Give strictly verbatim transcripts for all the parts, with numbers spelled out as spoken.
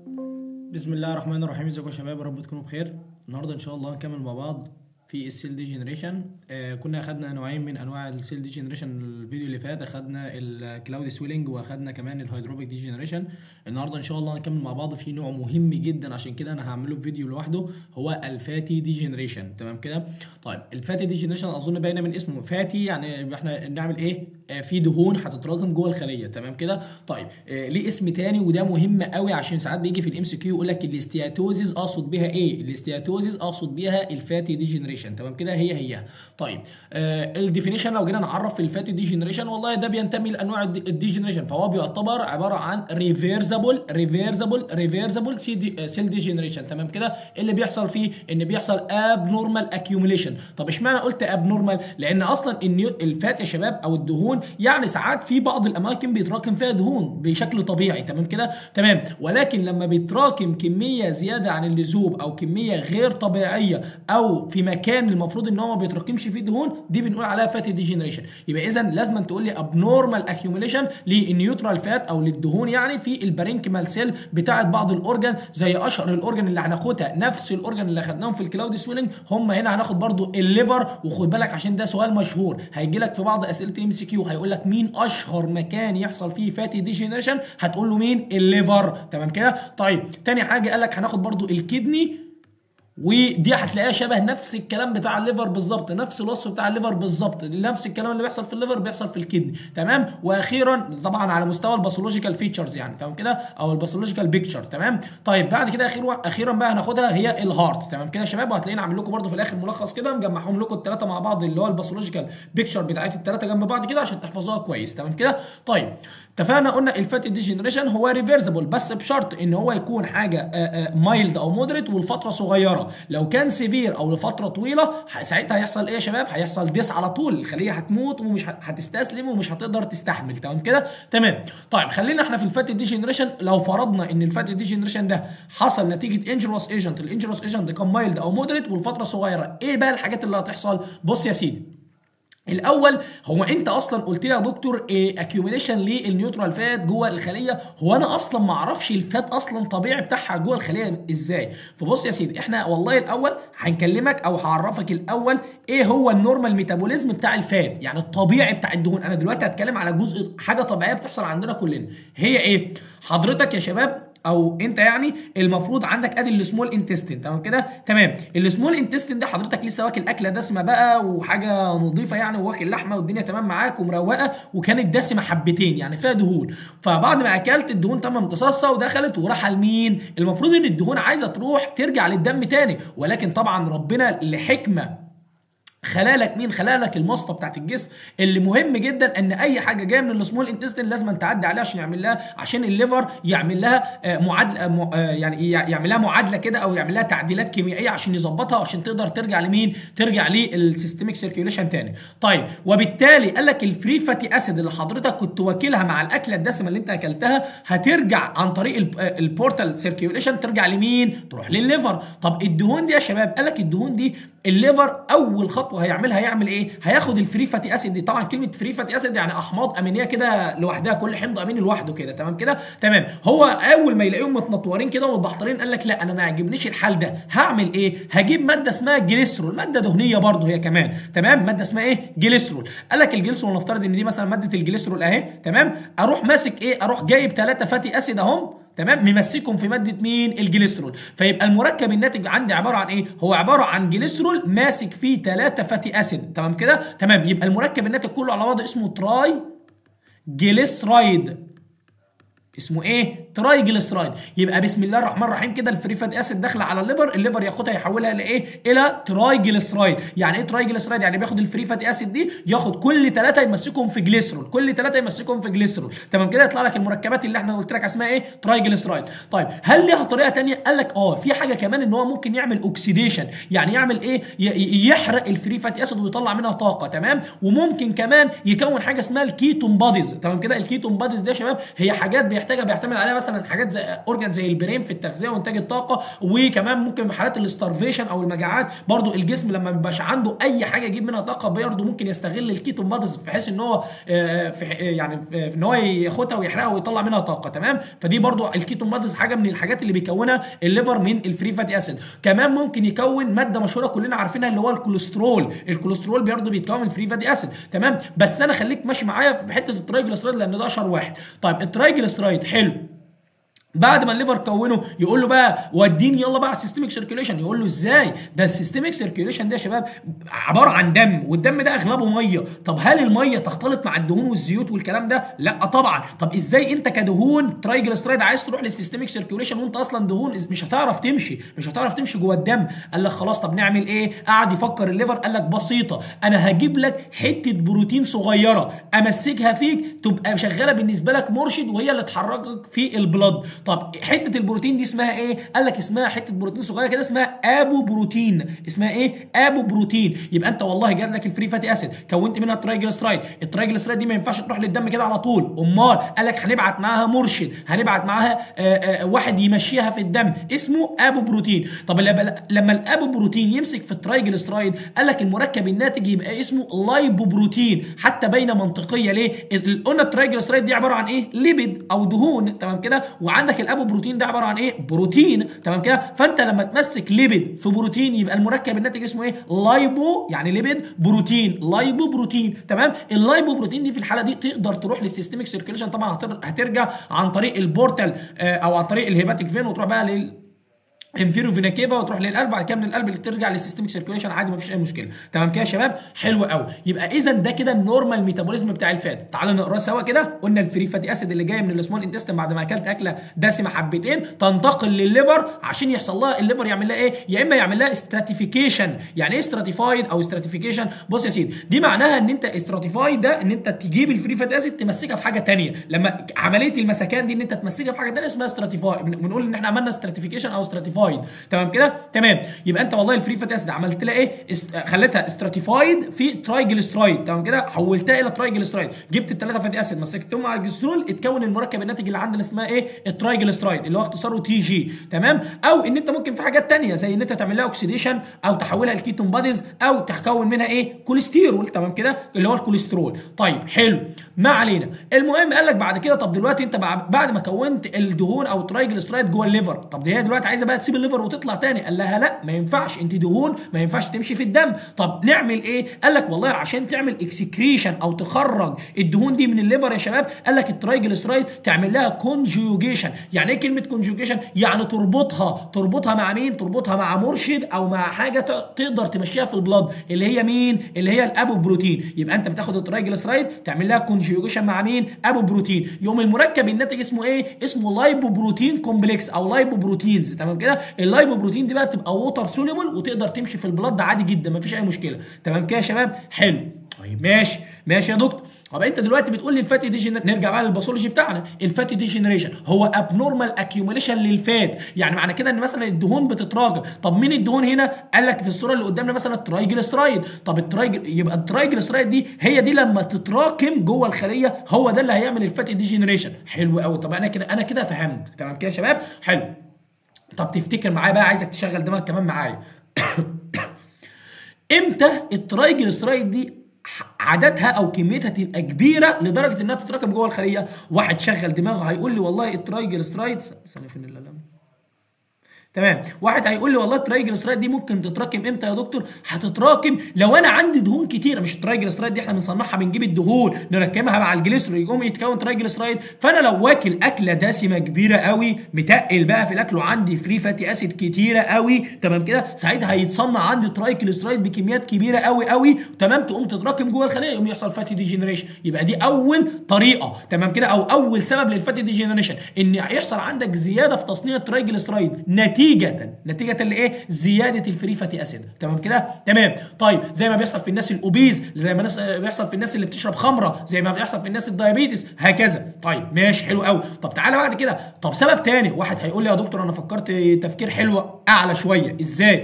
بسم الله الرحمن الرحيم. ازيكم يا شباب؟ يا رب تكونوا بخير. النهارده ان شاء الله هنكمل مع بعض في السيل ديجنريشن. آه كنا اخدنا نوعين من انواع السيل ديجنريشن. الفيديو اللي فات اخدنا الكلاود سويلنج واخدنا كمان الهيدروبيك ديجنريشن. النهارده ان شاء الله هنكمل مع بعض في نوع مهم جدا، عشان كده انا هعمله في فيديو لوحده، هو الفاتي ديجنريشن. تمام كده؟ طيب الفاتي ديجنريشن اظن باينه من اسمه فاتي، يعني احنا بنعمل ايه؟ آه في دهون هتتراكم جوه الخليه. تمام كده؟ طيب آه ليه اسم تاني وده مهم قوي، عشان ساعات بيجي في الام سي كيو يقول لك الاستياتوزيس اقصد بيها ايه؟ الاستياتوزيس اقصد بيها الفاتي ديجنريشن. تمام كده؟ هي هي. طيب آه الديفينيشن لو جينا نعرف في الفاتي ديجنريشن، والله ده بينتمي لانواع الديجنريشن، فهو بيعتبر عباره عن ريفيرسبل ريفيرسبل ريفيرسبل سيل ديجنريشن. تمام كده؟ اللي بيحصل فيه ان بيحصل اب نورمال اكيوميليشن. طب اشمعنى قلت اب نورمال؟ لان اصلا الفات يا شباب او الدهون، يعني ساعات في بعض الاماكن بيتراكم فيها دهون بشكل طبيعي. تمام كده؟ تمام. ولكن لما بيتراكم كميه زياده عن اللزوم او كميه غير طبيعيه او في مكان المفروض ان هو ما بيتراكمش فيه دهون، دي بنقول عليها فاتي ديجنريشن. يبقى اذا لازم تقول لي ابنورمال اكيوميليشن للنيوترال فات او للدهون، يعني في البارينكيمال سيل بتاعه بعض الاورجان، زي اشهر الاورجان اللي هناخدها نفس الاورجان اللي خدناهم في الكلاود سويلنج، هم هنا هناخد برضو الليفر. وخد بالك عشان ده سؤال مشهور هيجي لك في بعض اسئله ام سي كيو، هيقول لك مين اشهر مكان يحصل فيه فاتي ديجنريشن، هتقول له مين؟ الليفر. تمام كده؟ طيب تاني حاجه قال لك هناخد برضو الكدني، ودي هتلاقيها شبه نفس الكلام بتاع الليفر بالظبط، نفس الوصف بتاع الليفر بالظبط، نفس الكلام اللي بيحصل في الليفر بيحصل في الكدني. تمام. واخيرا طبعا على مستوى الباثولوجيكال فيتشرز، يعني تمام كده، او الباثولوجيكال بيكتشر. تمام. طيب بعد كده اخيرا اخيرا بقى هناخدها هي الهارت. تمام كده يا شباب؟ وهتلاقيني عامل لكم برده في الاخر ملخص كده مجمعهم لكم الثلاثه مع بعض، اللي هو الباثولوجيكال بيكتشر بتاعت الثلاثه جنب بعض كده عشان تحفظوها كويس. تمام كده؟ طيب اتفقنا قلنا الفاتي ديجنريشن هو ريفيرسبل، بس بشرط ان هو يكون حاجه مايلد او مودريت والفتره صغيره. لو كان سيفير او لفتره طويله ساعتها هيحصل ايه يا شباب؟ هيحصل ديس على طول، الخليه هتموت ومش هتستسلم ومش هتقدر تستحمل. تمام كده؟ تمام. طيب خلينا احنا في الفاتي ديجنريشن، لو فرضنا ان الفاتي ديجنريشن ده حصل نتيجه انجروس ايجنت، الانجروس ايجنت ده كان مايلد او مودريت والفتره صغيره، ايه بقى الحاجات اللي هتحصل؟ بص يا سيدي، الاول هو انت اصلا قلت لي يا دكتور ايه اكيوميليشن للنيوترال فات جوه الخليه، هو انا اصلا ما اعرفش الفات اصلا طبيعي بتاعها جوه الخليه ازاي. فبص يا سيدي، احنا والله الاول هنكلمك او هعرفك الاول ايه هو النورمال ميتابوليزم بتاع الفات، يعني الطبيعي بتاع الدهون. انا دلوقتي هتكلم على جزء حاجه طبيعيه بتحصل عندنا كلنا، هي ايه؟ حضرتك يا شباب او انت يعني المفروض عندك ادي السمول انتستين. تمام كده؟ تمام. السمول انتستين ده حضرتك لسه واكل اكله دسمه بقى وحاجه نظيفه يعني، وواكل لحمه والدنيا تمام معاك ومروقه، وكانت دسمه حبتين يعني فيها دهون. فبعد ما اكلت الدهون تم امتصاصها ودخلت وراح لمين؟ المفروض ان الدهون عايزه تروح ترجع للدم تاني، ولكن طبعا ربنا لحكمه خلالك مين؟ خلالك المصفى بتاعت الجسم، اللي مهم جدا ان اي حاجه جايه من السمول انتستين لازم تعدي عليها عشان يعمل لها، عشان الليفر يعمل لها معادله، يعني يعمل لها معادله كده او يعمل لها تعديلات كيميائيه عشان يظبطها عشان تقدر ترجع لمين؟ ترجع للسيستميك سيركيوليشن تاني. طيب وبالتالي قال لك الفري فاتي اسيد اللي حضرتك كنت واكلها مع الاكله الدسمه اللي انت اكلتها هترجع عن طريق البورتال سيركيوليشن، ترجع لمين؟ تروح للليفر. طب الدهون دي يا شباب، قال لك الدهون دي الليفر اول خطوه هيعملها هيعمل ايه؟ هياخد الفري فاتي اسيد دي. طبعا كلمه فري فاتي اسيد يعني احماض امينيه كده لوحدها، كل حمض اميني لوحده كده. تمام كده؟ تمام. هو اول ما يلاقيهم متنطورين كده ومتبحترين قال لك لا انا ما عجبنيش الحال ده، هعمل ايه؟ هجيب ماده اسمها جليسرول، ماده دهنيه برضه هي كمان. تمام. ماده اسمها ايه؟ جليسرول. قال لك الجليسرول نفترض ان دي مثلا ماده الجليسرول اهي. تمام. اروح ماسك ايه؟ اروح جايب ثلاثه فاتي اسيد اهم، تمام، ممسكهم في ماده مين؟ الجليسرول. فيبقى المركب الناتج عندي عباره عن ايه؟ هو عباره عن جليسرول ماسك فيه ثلاثه فاتي اسيد. تمام كده؟ تمام. يبقى المركب الناتج كله على بعضه اسمه تراي جليسرايد. اسمه ايه؟ تراي جليسرايد. يبقى بسم الله الرحمن الرحيم كده الفري فاتي اسيد داخله على الليفر، الليفر ياخدها يحولها لايه؟ الى تراي جليسرايد. يعني ايه تراي جليسرايد؟ يعني بياخد الفري فاتي اسيد دي ياخد كل ثلاثه يمسكهم في جليسرول، كل ثلاثه يمسكهم في جليسرول. تمام كده؟ يطلع لك المركبات اللي احنا قلت لك اسمها ايه؟ تراي جليسرايد. طيب هل ليها طريقه ثانيه؟ قال لك اه في حاجه كمان، ان هو ممكن يعمل اوكسيديشن، يعني يعمل ايه؟ يحرق الفري فاتي اسيد ويطلع منها طاقه. تمام. وممكن كمان يكون حاجه اسمها الكيتون باديز. تمام كده؟ الكيتون باديز دي يا شباب هي حاجات بيحتاج بيحتاجها بيعتمد عليها مثلا حاجات زي اورجان زي البرين في التغذيه وانتاج الطاقه، وكمان ممكن في حالات الاستارفيشن او المجاعات برضو الجسم لما ما بيبقاش عنده اي حاجه يجيب منها طاقه برضو ممكن يستغل الكيتون بادز بحيث ان هو في يعني في ان هو ياخدها ويحرقها ويطلع منها طاقه. تمام، فدي برضو الكيتون بادز حاجه من الحاجات اللي بيكونها الليفر من الفري فاتي اسيد. كمان ممكن يكون ماده مشهوره كلنا عارفينها اللي هو الكوليسترول، الكوليسترول برضو بيتكون من الفري فاتي اسيد. تمام، بس انا خليك ماشي معايا في حته الترايجليسرايد لان ده اشهر واحد. طيب الترايجليسرايد حلو، بعد ما الليفر كونه يقول له بقى وديني يلا بقى على السيستميك سيركيوليشن. يقول له ازاي؟ ده السيستميك سيركيوليشن ده يا شباب عباره عن دم، والدم ده اغلبه ميه. طب هل الميه تختلط مع الدهون والزيوت والكلام ده؟ لا طبعا. طب ازاي انت كدهون ترايجليسرايد عايز تروح للسيستميك سيركيوليشن وانت اصلا دهون؟ مش هتعرف تمشي، مش هتعرف تمشي جوه الدم. قال لك خلاص طب نعمل ايه؟ قعد يفكر الليفر، قال لك بسيطه، انا هجيب لك حته بروتين صغيره امسكها فيك تبقى شغاله بالنسبه لك مرشد وهي اللي تحركك في البلد. طب حته البروتين دي اسمها ايه؟ قال لك اسمها حته بروتين صغيره كده اسمها ابو بروتين. اسمها ايه؟ ابو بروتين. يبقى انت والله جات لك الفري فاتي اسيد كونت منها الترايجليسرايد، الترايجليسرايد دي ما ينفعش تروح للدم كده على طول، امال قال لك هنبعت معاها مرشد، هنبعت معاها آآ آآ واحد يمشيها في الدم اسمه ابو بروتين. طب لما الابو بروتين يمسك في الترايجليسرايد قال لك المركب الناتج يبقى اسمه لايبو بروتين، حتى باينه منطقيه. ليه؟ قلنا الترايجليسرايد دي عباره عن ايه؟ ليبيد او دهون. تمام كده، وعندك الابو بروتين ده عباره عن ايه؟ بروتين. تمام كده، فانت لما تمسك ليبيد في بروتين يبقى المركب الناتج اسمه ايه؟ لايبو، يعني ليبيد بروتين، لايبو بروتين. تمام، اللايبو بروتين دي في الحاله دي تقدر تروح للسيستميك سيركيوليشن، طبعا هترجع عن طريق البورتال او عن طريق الهيباتيك فين وتروح بقى لل انفيرو فينا كيفا وتروح للقلب، بعد كده من القلب اللي ترجع للسيستميك سيركيوليشن عادي، مفيش اي مشكله. تمام كده يا شباب؟ حلو قوي. يبقى اذا ده كده النورمال ميتابوليزم بتاع الفات. تعالوا نقراه سوا كده. قلنا الفري فاتي اسيد اللي جايه من السمول انتستين بعد ما اكلت اكله دسمه حبتين تنتقل للليفر عشان يحصل لها الليفر يعمل لها ايه؟ يا اما يعمل لها استراتيفيكيشن. يعني ايه استراتيفايد او استراتيفيكيشن؟ بص يا سيدي، دي معناها ان انت استراتيفايد ده ان انت تجيب الفري فاتي اسيد تمسكها في حاجه ثانيه. لما عمليه المسكان دي ان انت تمسكها في حاجه ثانيه اسمها استراتيفايد، بنقول ان احنا عملنا استراتيفيكيشن او استراتيفايد. تمام كده؟ تمام. يبقى انت والله الفري فاتي اسيد عملت لها ايه؟ است... خليتها استراتيفايد في ترايجليسرايد. تمام كده؟ حولتها الى ترايجليسرايد. جبت الثلاثه فاتي اسيد مسكتهم مع الجليسرول، اتكون المركب الناتج اللي عندنا اسمها ايه؟ الترايجليسرايد اللي هو اختصاره تي جي. تمام؟ او ان انت ممكن في حاجات ثانيه زي ان انت تعمل لها اوكسيديشن او تحولها لكيتون باديز او تكون منها ايه؟ كوليسترول. تمام كده؟ اللي هو الكوليسترول. طيب حلو، ما علينا. المهم قال لك بعد كده طب دلوقتي انت بعد ما كونت الدهون او الترايجليسرايد جوه الليفر، طب دي هي دلوقتي عايزه بقى تسيب الليفر وتطلع تاني. قال لها لا ما ينفعش، انت دهون ما ينفعش تمشي في الدم. طب نعمل ايه؟ قال لك والله عشان تعمل اكسكريشن او تخرج الدهون دي من الليفر يا شباب، قال لك الترايجليسرايد تعمل لها كونجوجيشن. يعني ايه كلمه كونجوجيشن؟ يعني تربطها تربطها مع مين؟ تربطها مع مرشد او مع حاجه تقدر تمشيها في البلاد اللي هي مين؟ اللي هي الابو بروتين. يبقى انت بتاخد الترايجليسرايد تعمل لها كونجوجيشن مع مين؟ ابو بروتين. يوم المركب الناتج اسمه ايه؟ اسمه لايبو بروتين كومبلكس او لايبو بروتينز. تمام كده؟ اللايبو بروتين دي بقى تبقى ووتر سوليبل وتقدر تمشي في البلاد ده عادي جدا، مفيش اي مشكله. تمام كده يا شباب؟ حلو. طيب ماشي ماشي يا دكتور. طب انت دلوقتي بتقول لي الفاتي ديجن، نرجع بقى للباثولوجي بتاعنا. الفاتي ديجنريشن هو ابنورمال اكيوميليشن للفات، يعني معنى كده ان مثلا الدهون بتتراكم. طب مين الدهون هنا؟ قال لك في الصوره اللي قدامنا مثلا الترايجليسرايد. طب الترايجل يبقى الترايجليسرايد دي هي دي لما تتراكم جوه الخليه هو ده اللي هيعمل الفاتي ديجنريشن. حلو قوي. طب انا كده انا كده فهمت. تمام كده يا شباب؟ حلو. طب تفتكر معايا بقى، عايزك تشغل دماغك كمان معايا. امتى الترايجليسرايد دي عددها او كميتها تبقى كبيره لدرجه انها تتراكم جوه الخليه؟ واحد شغل دماغه هيقول لي والله الترايجليسرايد ثانيه فين القلم؟ تمام. واحد هيقول لي والله الترايجليسرايد دي ممكن تتراكم امتى يا دكتور؟ هتتراكم لو انا عندي دهون كتيره. مش الترايجليسرايد دي احنا بنصنعها بنجيب الدهون نركبها مع الجليسرول يقوم يتكون ترايجليسرايد. فانا لو واكل اكله دسمه كبيره قوي متقل بقى في الاكل وعندي فري فاتي اسيد كتيره قوي، تمام كده؟ ساعتها هيتصنع عندي ترايجليسرايد بكميات كبيره قوي قوي، تمام؟ تقوم تتراكم جوه الخليه يقوم يحصل فاتي ديجنريشن. يبقى دي اول طريقه، تمام كده؟ او اول سبب للفاتي ديجنريشن ان يحصل عندك زياده في تصنيع الترايجليسرايد نتيجه نتيجه لايه؟ زياده الفري فاتي اسيد. تمام كده؟ تمام. طيب زي ما بيحصل في الناس الاوبيز، زي ما بيحصل في الناس اللي بتشرب خمره، زي ما بيحصل في الناس الدايابيتس، هكذا. طيب ماشي، حلو قوي. طب تعالى بعد كده، طب سبب تاني. واحد هيقول لي يا دكتور انا فكرت تفكير حلو اعلى شويه. ازاي؟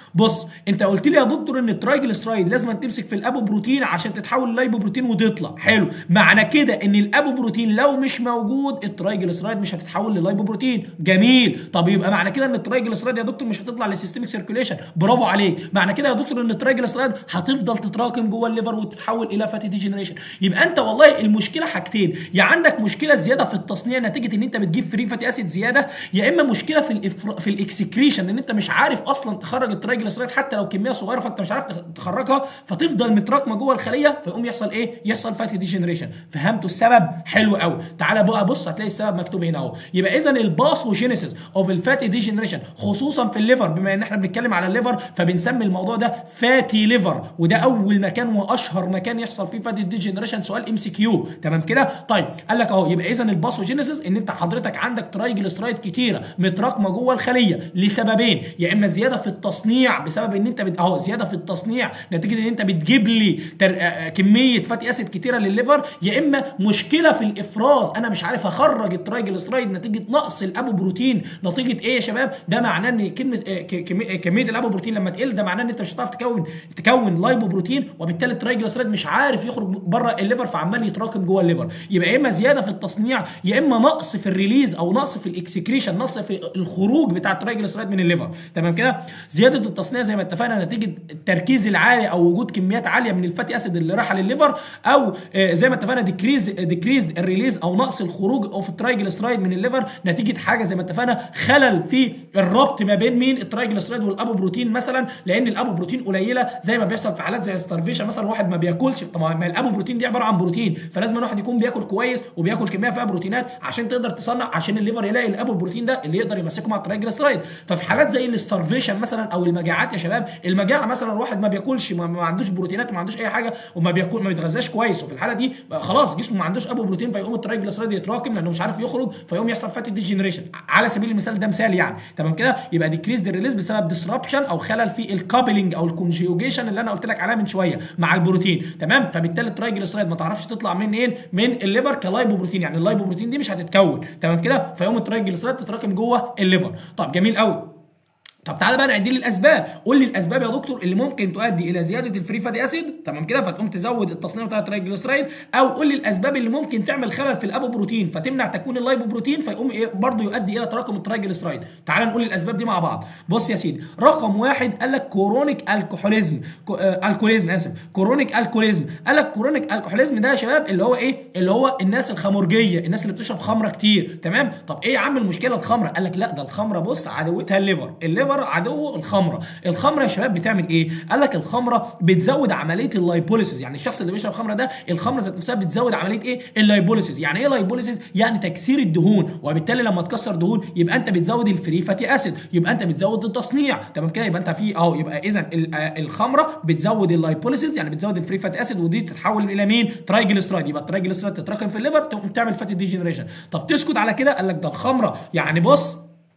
بص انت قلت لي يا دكتور ان الترايجليسرايد لازم تمسك في الابوبروتين عشان تتحول للايبوبروتين وتطلع. حلو، معنى كده ان الابوبروتين لو مش موجود الترايجليسرايد مش هتتحول للايبوبروتين. جميل، طب يبقى معنى كده ان الترايجليسرايد يا دكتور مش هتطلع للسيستميك سيركيوليشن. برافو عليك، معنى كده يا دكتور ان الترايجليسرايد هتفضل تتراكم جوه الليفر وتتحول الى فاتي ديجنريشن. يبقى انت والله المشكله حاجتين، يا عندك مشكله زياده في التصنيع نتيجه ان انت بتجيب فري فاتي اسيد زياده، يا اما مشكله في الإفر... في الاكسكريشن ان انت مش عارف اصلا تخرج الترايجليسرايد حتى لو كميه صغيره فانت مش عارف تخرجها فتفضل متراكمه جوه الخليه فيقوم يحصل ايه؟ يحصل فاتي ديجنريشن. فهمتوا السبب؟ حلو قوي. تعالى بقى بص هتلاقي السبب مكتوب هنا اهو. يبقى اذا الباثوجينيسيس اوف الفاتي ديجنريشن خصوصا في الليفر، بما ان احنا بنتكلم على الليفر فبنسمي الموضوع ده فاتي ليفر، وده اول مكان واشهر مكان يحصل فيه فاتي ديجنريشن. سؤال ام سي كيو، تمام كده؟ طيب قال لك اهو، يبقى اذا الباثوجينيسيس ان انت حضرتك عندك ترايجليسرايد كتيره متراكمه جوه الخليه لسببين، يا اما زياده في التصنيع بسبب ان انت بت... اهو زياده في التصنيع نتيجه ان انت بتجيب لي تر... كميه فاتي اسيد كتيره للليفر، يا اما مشكله في الافراز انا مش عارف اخرج الترايجليسرايد نتيجه نقص الابوبروتين. نتيجه ايه يا شباب؟ ده معناه ان كلمه كميه الابوبروتين لما تقل ده معناه ان انت مش هتعرف تكون تكون لايبوبروتين، وبالتالي الترايجليسرايد مش عارف يخرج بره الليفر فعمال يتراكم جوه الليفر. يبقى يا اما زياده في التصنيع يا اما نقص في الريليز او نقص في الاكسكريشن، نقص في الخروج بتاع الترايجليسرايد من الليفر. تمام كده؟ زياده التصنيع زي ما اتفقنا نتيجه التركيز العالي او وجود كميات عاليه من الفاتي اسيد اللي رايحه للليفر، او زي ما اتفقنا ديكريز ديكريز الريليز او نقص الخروج اوف الترايجليسرايد من الليفر نتيجه حاجه زي ما اتفقنا خلل في الربط ما بين مين؟ الترايجليسرايد والابوبروتين مثلا، لان الابوبروتين قليله زي ما بيحصل في حالات زي ستارفيشن مثلا، واحد ما بياكلش. طبعا ما الابوبروتين دي عباره عن بروتين، فلازم الواحد يكون بياكل كويس وبياكل كميه فيها بروتينات عشان تقدر تصنع، عشان الليفر يلاقي الابوبروتين ده اللي يقدر يمسكه مع الترايجليسرايد. ففي حالات زي الستارفيشن مثلا او المجاعات يا شباب، المجاعه مثلا واحد ما بياكلش ما, ما عندوش بروتينات وما عندوش اي حاجه وما بياكل ما بيتغذاش كويس، وفي الحاله دي خلاص جسمه ما عندوش ابوبروتين فيقوم الترايجليسرايد يتراكم لانه مش عارف يخرج فيقوم يحصل فاتي ديجنريشن على سبيل المثال. ده مثال يعني، تمام كده؟ يبقى ديكريز الريليز بسبب ديسربشن او خلل في الكابلنج او الكونجيوجيشن اللي انا قلت لك عليها من شويه مع البروتين، تمام؟ فبالتالي الترايجليسرايد ما تعرفش تطلع من ايه؟ من الليفر كلايبوبروتين، يعني اللايبوبروتين دي مش هتتكون، تمام كده؟ فيقوم الترايجليسرايد تتراكم جوه الليفر. طب جميل قوي. طب تعالى بقى نعد لي الاسباب، قول لي الاسباب يا دكتور اللي ممكن تؤدي الى زياده الفري فاتي اسيد، تمام كده؟ فتقوم تزود التصنيع بتاع الترايجليسرايد، او قول لي الاسباب اللي ممكن تعمل خلل في الابوبروتين فتمنع تكوين اللايبوبروتين فيقوم ايه برضه يؤدي الى تراكم الترايجليسرايد. تعالى نقول الاسباب دي مع بعض. بص يا سيدي، رقم واحد قال لك كورونيك الكحوليزم، الكوليزم اسف كورونيك الكوليزم. قال لك كورونيك الكحوليزم ده يا شباب اللي هو ايه؟ اللي هو الناس الخمرجيه، الناس اللي بتشرب خمره كتير، تمام؟ طب ايه يا عم المشكله الخمره؟ قال لك لا ده الخمره بص عدوتها الليفر، الليفر عدو الخمره. الخمره يا شباب بتعمل ايه؟ قال لك الخمره بتزود عمليه اللايبوليسيس، يعني الشخص اللي بيشرب خمره ده الخمره ذات نفسها بتزود عمليه ايه؟ اللايبوليسيس. يعني ايه لايبوليسيس؟ يعني تكسير الدهون، وبالتالي لما تكسر دهون يبقى انت بتزود الفري فاتي اسيد، يبقى انت بتزود التصنيع، تمام كده؟ يبقى انت في اهو، يبقى اذا الخمره بتزود اللايبوليسيس يعني بتزود الفري فاتي اسيد، ودي تتحول الى مين؟ ترايجليسرايد، يبقى الترايجليسرايد تتراكم في الليفر تقوم تعمل فاتي ديجنريشن. طب تسكت على كده؟ قال لك ده الخمره يعني بص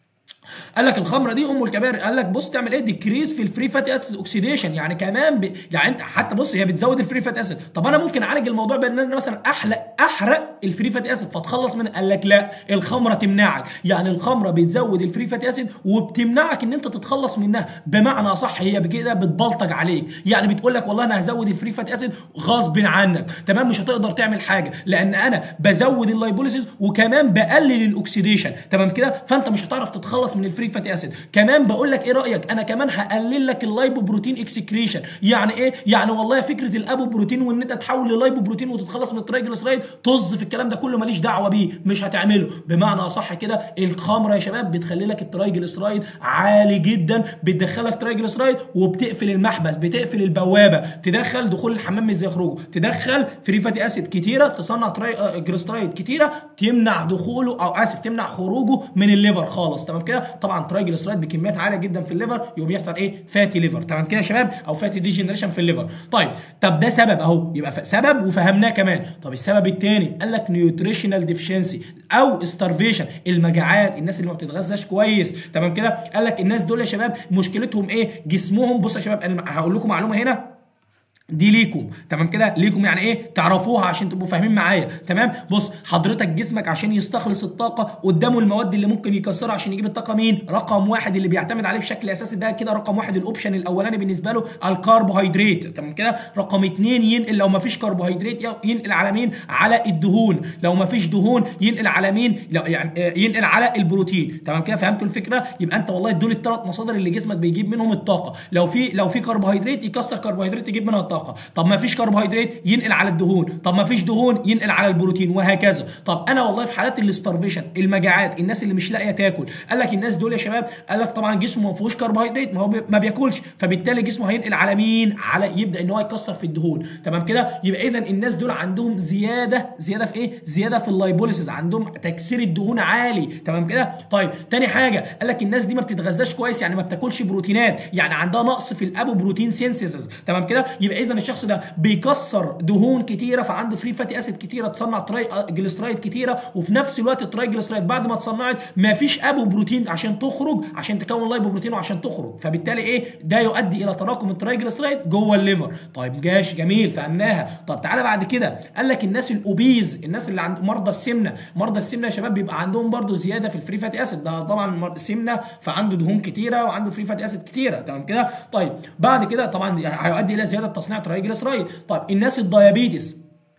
قال لك الخمره دي ام الكبائر. قال لك بص تعمل ايه؟ ديكريز في الفري فاتي اسيد اوكسيديشن، يعني كمان ب... يعني انت حتى بص هي بتزود الفري فاتي اسيد. طب انا ممكن اعالج الموضوع بان انا مثلا احرق احرق الفري فاتي اسيد فتخلص منه. قال لك لا، الخمره تمنعك، يعني الخمره بتزود الفري فاتي اسيد وبتمنعك ان انت تتخلص منها. بمعنى صح هي بكده بتبلطج عليك، يعني بتقول لك والله انا هزود الفري فاتي اسيد غصب عنك، تمام؟ مش هتقدر تعمل حاجه لان انا بزود اللايبوليسيس وكمان بقلل الاكسيديشن، تمام كده؟ فانت مش هتعرف تتخلص من الفري فاتي اسيد. كمان بقول لك ايه رايك؟ انا كمان هقلل لك اللايبوبروتين اكسكريشن. يعني ايه؟ يعني والله فكره الابوبروتين وان انت تحول للايبوبروتين وتتخلص من الترايجليسرايد طز في الكلام ده كله ماليش دعوه بيه، مش هتعمله. بمعنى صح كده الخمره يا شباب بتخلي لك الترايجليسرايد عالي جدا، بتدخلك ترايجليسرايد وبتقفل المحبس، بتقفل البوابه، تدخل دخول الحمام مش زي خروجه، تدخل فري فاتي اسيد كتيره، تصنع ترايجليسرايد كتيره، تمنع دخوله او اسف تمنع خروجه من الليفر خالص، تمام كده؟ طبعا ترايجليسرايد بكميات عاليه جدا في الليفر يقوم يحصل ايه؟ فاتي ليفر، تمام كده يا شباب؟ او فاتي ديجنريشن في الليفر. طيب طب ده سبب اهو، يبقى سبب وفهمناه كمان. طب السبب الثاني قال لك نيوتريشنال ديفيشنسي او ستارفيشن، المجاعات، الناس اللي ما بتتغذاش كويس، تمام كده؟ قال لك الناس دول يا شباب مشكلتهم ايه؟ جسمهم بص يا شباب انا هقول لكم معلومه هنا دي ليكم تمام كده، ليكم يعني ايه تعرفوها عشان تبقوا فاهمين معايا تمام. بص حضرتك جسمك عشان يستخلص الطاقه قدامه المواد اللي ممكن يكسرها عشان يجيب الطاقه مين؟ رقم واحد اللي بيعتمد عليه بشكل اساسي ده كده رقم واحد الاوبشن الاولاني بالنسبه له الكربوهيدرات تمام كده. رقم اتنين ينقل لو ما فيش كربوهيدرات ينقل على مين؟ على الدهون، لو ما فيش دهون ينقل على مين؟ لا يعني ينقل على البروتين تمام كده. فهمتوا الفكره؟ يبقى انت والله دول الثلاث مصادر اللي جسمك بيجيب منهم الطاقه. لو في لو في كربوهيدرات يكسر كربوهيدرات يجيب منها الطاقه. طب ما فيش كربوهيدرات ينقل على الدهون، طب ما فيش دهون ينقل على البروتين وهكذا. طب انا والله في حالات الاستارفيشن المجاعات الناس اللي مش لاقيه تاكل، قال لك الناس دول يا شباب قال لك طبعا جسمه ما فيهوش كربوهيدرات، ما هو ما بياكلش، فبالتالي جسمه هينقل على مين؟ على يبدا ان هو يكسر في الدهون تمام كده. يبقى اذا الناس دول عندهم زياده زياده في ايه؟ زياده في اللايبوليسيس، عندهم تكسير الدهون عالي تمام كده. طيب تاني حاجه قال لك الناس دي ما بتتغذاش كويس، يعني ما بتاكلش بروتينات، يعني عندها نقص في الابو بروتين سينثيسيس تمام كده. يبقى اذا الشخص ده بيكسر دهون كتيره، فعنده فري فاتي اسيد كتيره، تصنع تراي جليسرايد كتيره، وفي نفس الوقت التراي جليسرايد بعد ما اتصنعت ما فيش ابو بروتين عشان تخرج، عشان تكون لايبو بروتين وعشان تخرج، فبالتالي ايه؟ ده يؤدي الى تراكم التراي جليسرايد جوه الليفر. طيب جاش جميل فهمناها. طب تعالى بعد كده قال لك الناس الاوبيز، الناس اللي عند مرضى السمنه، مرضى السمنه يا شباب بيبقى عندهم برضو زياده في الفري فاتي اسيد، ده طبعا سمنه فعنده دهون كتيره وعنده فري فاتي اسيد كتيره تمام كده. طيب بعد كده طبعا هيؤدي الى زياده تصنيع تراي جليسرايد. طيب الناس الديابيتس،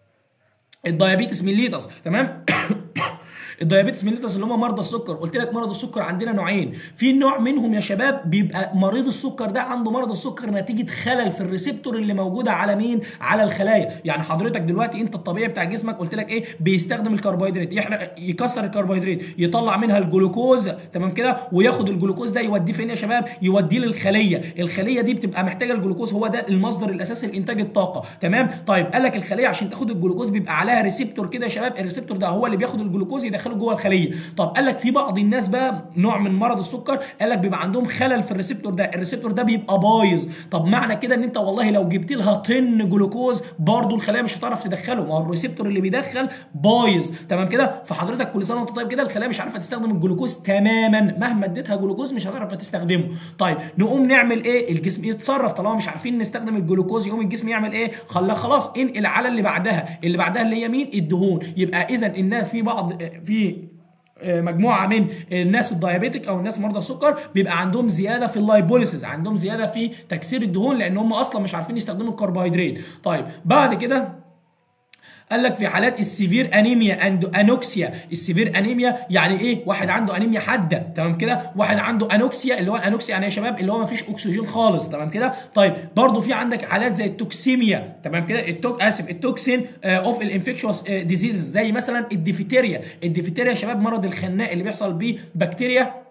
الديابيتس ميليتس تمام الديابيتس ميليتس اللي هم مرضى السكر، قلت لك مرض السكر عندنا نوعين، في نوع منهم يا شباب بيبقى مريض السكر ده عنده مرض السكر نتيجه خلل في الريسبتور اللي موجوده على مين؟ على الخلايا. يعني حضرتك دلوقتي انت الطبيعي بتاع جسمك قلت لك ايه؟ بيستخدم الكربوهيدرات، يحرق يكسر الكربوهيدرات يطلع منها الجلوكوز تمام كده، وياخد الجلوكوز ده يوديه فين يا شباب؟ يوديه للخليه، الخليه دي بتبقى محتاجه الجلوكوز، هو ده المصدر الاساسي لانتاج الطاقه تمام. طيب قال لك الخليه عشان تاخد الجلوكوز بيبقى عليها ريسبتور كده يا شباب، الريسبتور ده هو اللي بياخد الجلوكوز يدخله جوه الخليه. طب قال لك في بعض الناس بقى نوع من مرض السكر قال لك بيبقى عندهم خلل في الريسبتور ده، الريسبتور ده بيبقى بايظ. طب معنى كده ان انت والله لو جبت لها طن جلوكوز برضه الخلايا مش هتعرف تدخله، ما هو الريسبتور اللي بيدخل بايظ تمام كده. فحضرتك كل سنه وانت طيب كده الخلايا مش عارفه تستخدم الجلوكوز تماما، مهما اديتها جلوكوز مش هتعرف تستخدمه. طيب نقوم نعمل ايه؟ الجسم يتصرف، طالما مش عارفين نستخدم الجلوكوز يقوم الجسم يعمل ايه؟ خلاص خلاص انقل على اللي بعدها، اللي بعدها اللي هي مين؟ الدهون. يبقى اذا الناس في بعض في مجموعه من الناس الدايابيتك او الناس مرضى السكر بيبقى عندهم زياده في اللايبوليسيس، عندهم زياده في تكسير الدهون لان هم اصلا مش عارفين يستخدموا الكربوهيدرات. طيب بعد كده قال لك في حالات السيفير انيميا اند انوكسيا، السيفير انيميا يعني ايه؟ واحد عنده انيميا حاده تمام كده، واحد عنده انوكسيا اللي هو الانوكسيا يعني يا شباب اللي هو ما فيش اكسجين خالص تمام كده. طيب برضو في عندك حالات زي التوكسيميا تمام كده، التوك اسف التوكسين اوف الانفكشوس ديزيز زي مثلا الديفتيريا، الديفتيريا يا شباب مرض الخناق اللي بيحصل بيه بكتيريا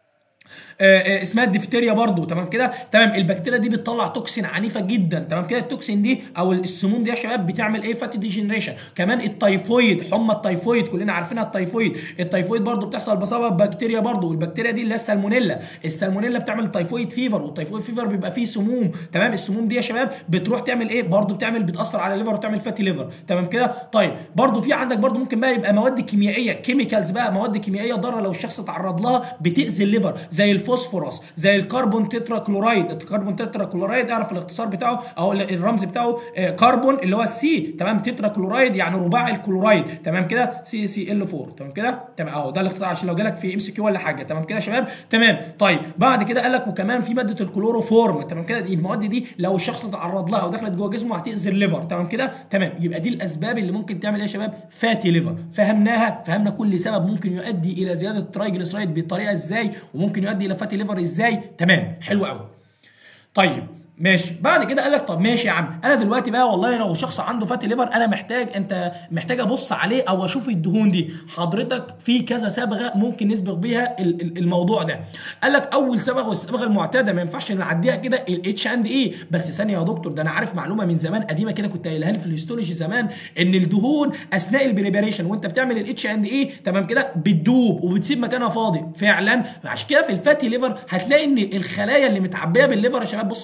آه اسمها الديفتيريا برضو تمام كده. تمام البكتيريا دي بتطلع توكسين عنيفه جدا تمام كده، التوكسين دي او السموم دي يا شباب بتعمل ايه؟ فاتي ديجنريشن. كمان التايفويد، حمى التايفويد كلنا عارفينها التايفويد، التايفويد برضو بتحصل بسبب بكتيريا برضو، والبكتيريا دي اللي هي السالمونيلا، السالمونيلا بتعمل تايفويد فيفر، والتايفويد فيفر بيبقى فيه سموم تمام. السموم دي يا شباب بتروح تعمل ايه؟ برضو بتعمل بتاثر على الليفر وتعمل فاتي ليفر تمام كده. طيب برضو في عندك برضو ممكن بقى يبقى مواد كيميائيه، كيميكالز بقى، مواد كيميائيه ضاره لو الشخص تعرض لها بتاذي الليفر زي الفوسفورس، زي الكربون تترا كلورايد. الكربون تترا كلورايد اعرف الاختصار بتاعه او الرمز بتاعه آه كربون اللي هو السي تمام، تترا كلورايد يعني رباعي الكلورايد تمام كده، سي سي ال أربعة تمام كده تمام اهو، ده الاختصار عشان لو جالك في ام سي كيو ولا حاجه تمام كده يا شباب تمام. طيب بعد كده قال لك وكمان في ماده الكلوروفورم تمام كده، دي المواد دي لو الشخص تعرض لها ودخلت جوه جسمه هتاذي الليفر تمام كده تمام. يبقى دي الاسباب اللي ممكن تعمل ايه يا شباب؟ فاتي ليفر. فهمناها، فهمنا كل سبب ممكن يؤدي الى زياده الترايجليسرايد بطريقه ازاي، وممكن يؤدي الى فاتي ليفر ازاي تمام. حلو قوي. طيب ماشي بعد كده قال لك طب ماشي يا عم، انا دلوقتي بقى والله لو شخص عنده فاتي ليفر انا محتاج انت محتاج ابص عليه او اشوف الدهون دي. حضرتك في كذا صبغه ممكن نسبغ بيها الموضوع ده. قال لك اول صبغه والصبغه المعتاده ما ينفعش نعديها كده الاتش اند اي. بس ثانيه يا دكتور، ده انا عارف معلومه من زمان قديمه كده كنت قايلها لي في الهيستولوجي زمان، ان الدهون اثناء البريباريشن وانت بتعمل الاتش اند اي تمام كده بتدوب وبتسيب مكانها فاضي فعلا. عشان كده في الفاتي ليفر هتلاقي ان الخلايا اللي متعبيه بالليفر يا شباب، بص الصوره اللي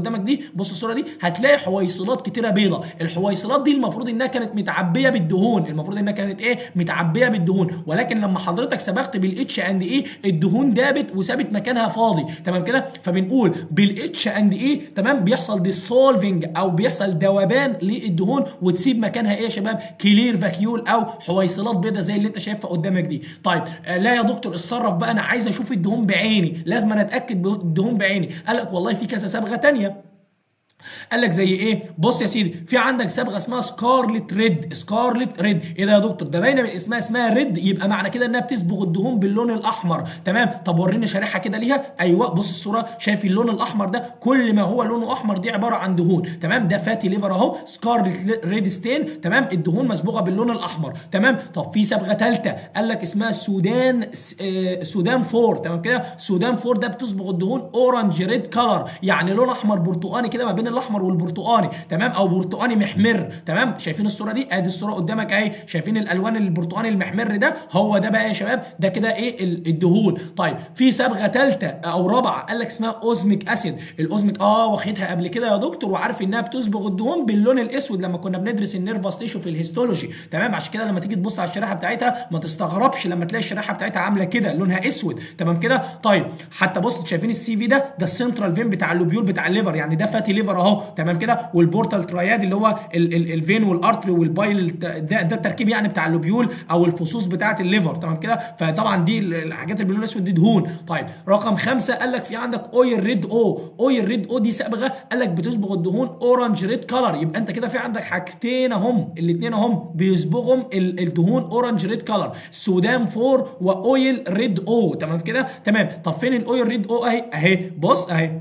قدامك دي، بص الصوره دي، هتلاقي حويصلات كتيره بيضه. الحويصلات دي المفروض انها كانت متعبيه بالدهون، المفروض انها كانت ايه؟ متعبيه بالدهون، ولكن لما حضرتك سبقت بالاتش اند ايه الدهون دابت وسابت مكانها فاضي. تمام كده؟ فبنقول بالاتش اند ايه تمام بيحصل ديسولفنج او بيحصل ذوبان للدهون وتسيب مكانها ايه يا شباب؟ كلير فاكيول او حويصلات بيضه زي اللي انت شايفها قدامك دي. طيب آه لا يا دكتور اتصرف بقى، انا عايز اشوف الدهون بعيني، لازم انا اتاكد بالدهون بعيني. قال لك والله في كذا صبغه ثانيه. قال لك زي ايه؟ بص يا سيدي، في عندك صبغه اسمها سكارلت ريد. سكارلت ريد ايه ده يا دكتور؟ ده باينه من اسمها، اسمها ريد، يبقى معنى كده انها بتصبغ الدهون باللون الاحمر. تمام؟ طب وريني شريحه كده ليها. ايوه بص الصوره، شايف اللون الاحمر ده؟ كل ما هو لونه احمر دي عباره عن دهون. تمام؟ ده فاتي ليفر اهو، سكارلت ريد ستين. تمام؟ الدهون مصبوغه باللون الاحمر. تمام؟ طب في صبغه ثالثه قال لك اسمها سودان آه سودان فور. تمام كده؟ سودان فور ده بتصبغ الدهون اورنج ريد كلر، يعني لون احمر برتقاني كده ما بين الاحمر والبرتقاني. تمام؟ او برتقاني محمر. تمام؟ شايفين الصوره دي؟ ادي الصوره قدامك اهي، شايفين الالوان البرتقاني المحمر ده؟ هو ده بقى يا شباب، ده كده ايه؟ الدهون. طيب في صبغه ثالثه او رابعه قال لك اسمها اوزميك اسيد. الاوزميك اه واخدها قبل كده يا دكتور وعارف انها بتصبغ الدهون باللون الاسود لما كنا بندرس النيرفس تيشو في الهيستولوجي. تمام؟ عشان كده لما تيجي تبص على الشريحه بتاعتها ما تستغربش لما تلاقي الشريحه بتاعتها عامله كده لونها اسود. تمام كده؟ طيب حتى بص شايفين السي في ده؟ ده السنترال فين بتاع اللوبيول بتاع الليفر، يعني ده فاتي ليفر اهو. تمام كده؟ والبورتال تراياد اللي هو ال ال الفين والارتري والبايل، ده, ده التركيب يعني بتاع اللوبيول او الفصوص بتاعه الليفر. تمام كده؟ فطبعا دي الحاجات اللي باللون الاسود دي دهون. طيب رقم خمسه قال لك في عندك اويل ريد او. اويل ريد او دي صبغه قال لك بتصبغ الدهون اورنج ريد كلر، يبقى انت كده في عندك حاجتين اهم، الاثنين اهم بيصبغهم الدهون اورنج ريد كلر، سودان فور واويل ريد او. تمام كده؟ تمام. طب فين الاويل ريد او؟ اهي اهي بص اهي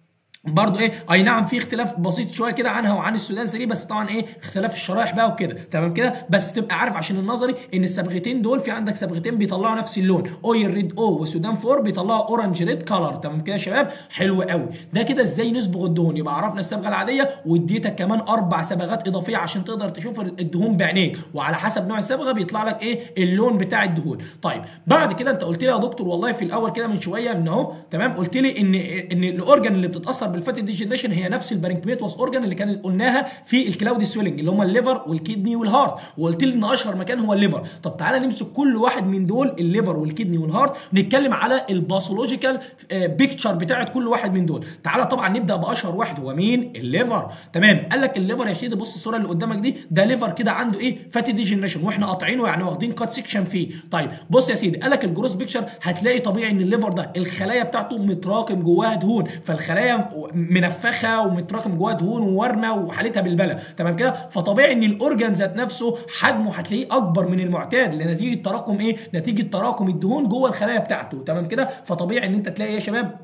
برضو ايه، اي نعم في اختلاف بسيط شويه كده عنها وعن السودان ثلاثة، بس طبعا ايه اختلاف الشرايح بقى وكده. تمام كده؟ بس تبقى عارف عشان النظري ان الصبغتين دول في عندك صبغتين بيطلعوا نفس اللون، اويل ريد او وسودان فور بيطلعوا اورنج ريد كلر. تمام كده يا شباب؟ حلو قوي. ده كده ازاي نصبغ الدهون. يبقى عرفنا الصبغه العاديه واديتك كمان اربع صبغات اضافيه عشان تقدر تشوف الدهون بعينيك، وعلى حسب نوع الصبغه بيطلع لك ايه اللون بتاع الدهون. طيب بعد كده انت قلت لي يا دكتور والله في الاول كده من شويه من اهو، تمام، قلت لي ان ان الاورجن اللي بتتاثر بالفاتي ديجنريشن هي نفس البارنكميتوس اورجان اللي كانت قلناها في الكلاودي سويلنج اللي هم الليفر والكدني والهارت، وقلت لي ان اشهر مكان هو الليفر. طب تعالى نمسك كل واحد من دول، الليفر والكدني والهارت، نتكلم على الباثولوجيكال بيكتشر بتاعت كل واحد من دول. تعالى طبعا نبدا باشهر واحد هو مين؟ الليفر. تمام؟ قال لك الليفر يا سيدي، بص الصوره اللي قدامك دي، ده ليفر كده عنده ايه؟ فاتي ديجنريشن، واحنا قاطعينه يعني واخدين كات سيكشن فيه. طيب بص يا سيدي، قال لك الجروس بيكتشر هتلاقي طبيعي ان الليفر ده الخلايا بتاعته متراكم جواها دهون، فالخلايا منفخه ومتراكم جواها دهون وورمه وحالتها بالبلة. تمام كده؟ فطبيعي ان الاورجان ذات نفسه حجمه هتلاقيه اكبر من المعتاد لنتيجه تراكم ايه؟ نتيجه تراكم الدهون جوه الخلايا بتاعته. تمام كده؟ فطبيعي ان انت تلاقي ايه يا شباب؟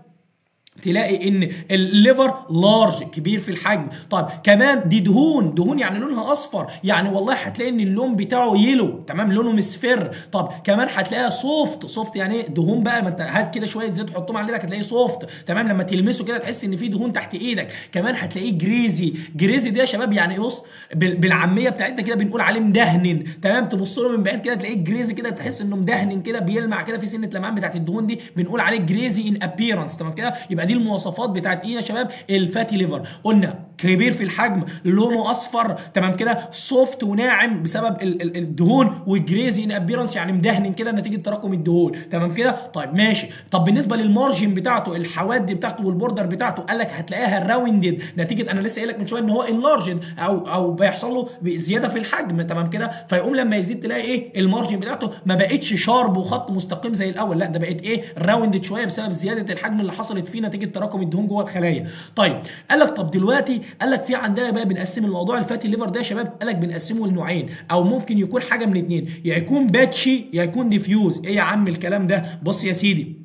تلاقي ان الليفر لارج، كبير في الحجم. طيب كمان دي دهون، دهون يعني لونها اصفر، يعني والله هتلاقي ان اللون بتاعه يلو. تمام؟ لونه مصفر. طب كمان هتلاقيها سوفت. سوفت يعني ايه؟ دهون بقى، ما انت هات كده شويه زيت حطهم على ايدك هتلاقيه سوفت. تمام؟ لما تلمسه كده تحس ان في دهون تحت ايدك. كمان هتلاقيه جريزي. جريزي ده يا شباب يعني بص بالعاميه بتاعتنا كده بنقول عليه مدهن. تمام؟ تبص له من بعيد كده تلاقيه جريزي كده، بتحس انه مدهن كده، بيلمع كده في سنه لمعان بتاعت الدهون دي، بنقول عليه جريزي ان ابييرنس. تمام كده؟ يبقى دي المواصفات بتاعت ايه يا شباب؟ الفاتي ليفر. قلنا كبير في الحجم، لونه اصفر. تمام كده؟ سوفت وناعم بسبب الدهون، وجريزي ان ابيرنس يعني مدهن كده نتيجه تراكم الدهون. تمام كده؟ طيب ماشي. طب بالنسبه للمارجن بتاعته، الحواد بتاعته والبوردر بتاعته، قال لك هتلاقيها راوندد نتيجه، انا لسه قايل لك من شويه ان هو انلارجن او او بيحصل له زياده في الحجم. تمام كده؟ فيقوم لما يزيد تلاقي ايه؟ المارجن بتاعته ما بقتش شارب وخط مستقيم زي الاول، لا ده بقت ايه؟ راوندد شويه بسبب زياده الحجم اللي حصلت فيه نتيجه تراكم الدهون جوه الخلايا. طيب قال لك طب دلوقتي قال لك في عندنا بقى بنقسم الموضوع الفاتي ليفر ده يا شباب، قال لك بنقسمه لنوعين، او ممكن يكون حاجه من اثنين، يا يكون باتشي يا يكون ديفيوز. ايه يا عم الكلام ده؟ بص يا سيدي،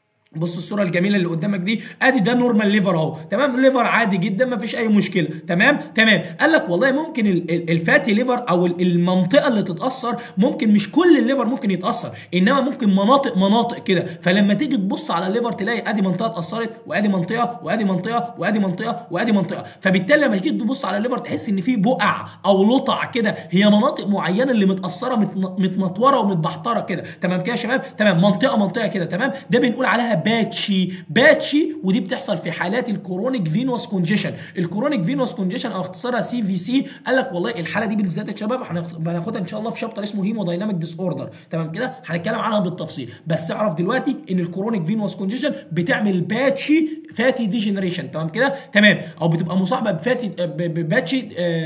بص الصوره الجميله اللي قدامك دي، ادي ده نورمال ليفر اهو. تمام؟ ليفر عادي جدا ما فيش اي مشكله. تمام؟ تمام. قال لك والله ممكن الفاتي ليفر او المنطقه اللي تتاثر، ممكن مش كل الليفر ممكن يتاثر، انما ممكن مناطق مناطق كده. فلما تيجي تبص على الليفر تلاقي ادي منطقه اتاثرت، وادي منطقه، وادي منطقه، وادي منطقه، وادي منطقه. فبالتالي لما تيجي تبص على الليفر تحس ان في بقع او لطع كده، هي مناطق معينه اللي متاثره متنطوره ومتبحتره كده. تمام كده يا شباب؟ تمام؟ منطقه منطقه كده. تمام؟ ده بنقول عليها باتشي باتشي ودي بتحصل في حالات الكرونيك فينوس كونجيشن. الكرونيك فينوس كونجيشن او اختصارها سي في سي، قال لك والله الحاله دي بالذات يا شباب هناخدها ان شاء الله في شابتر اسمه هيمودايناميك ديس اوردر، تمام كده هنتكلم عنها بالتفصيل. بس اعرف دلوقتي ان الكرونيك فينوس كونجيشن بتعمل باتشي فاتي ديجنريشن، تمام كده تمام، او بتبقى مصاحبه بفاتي بباتشي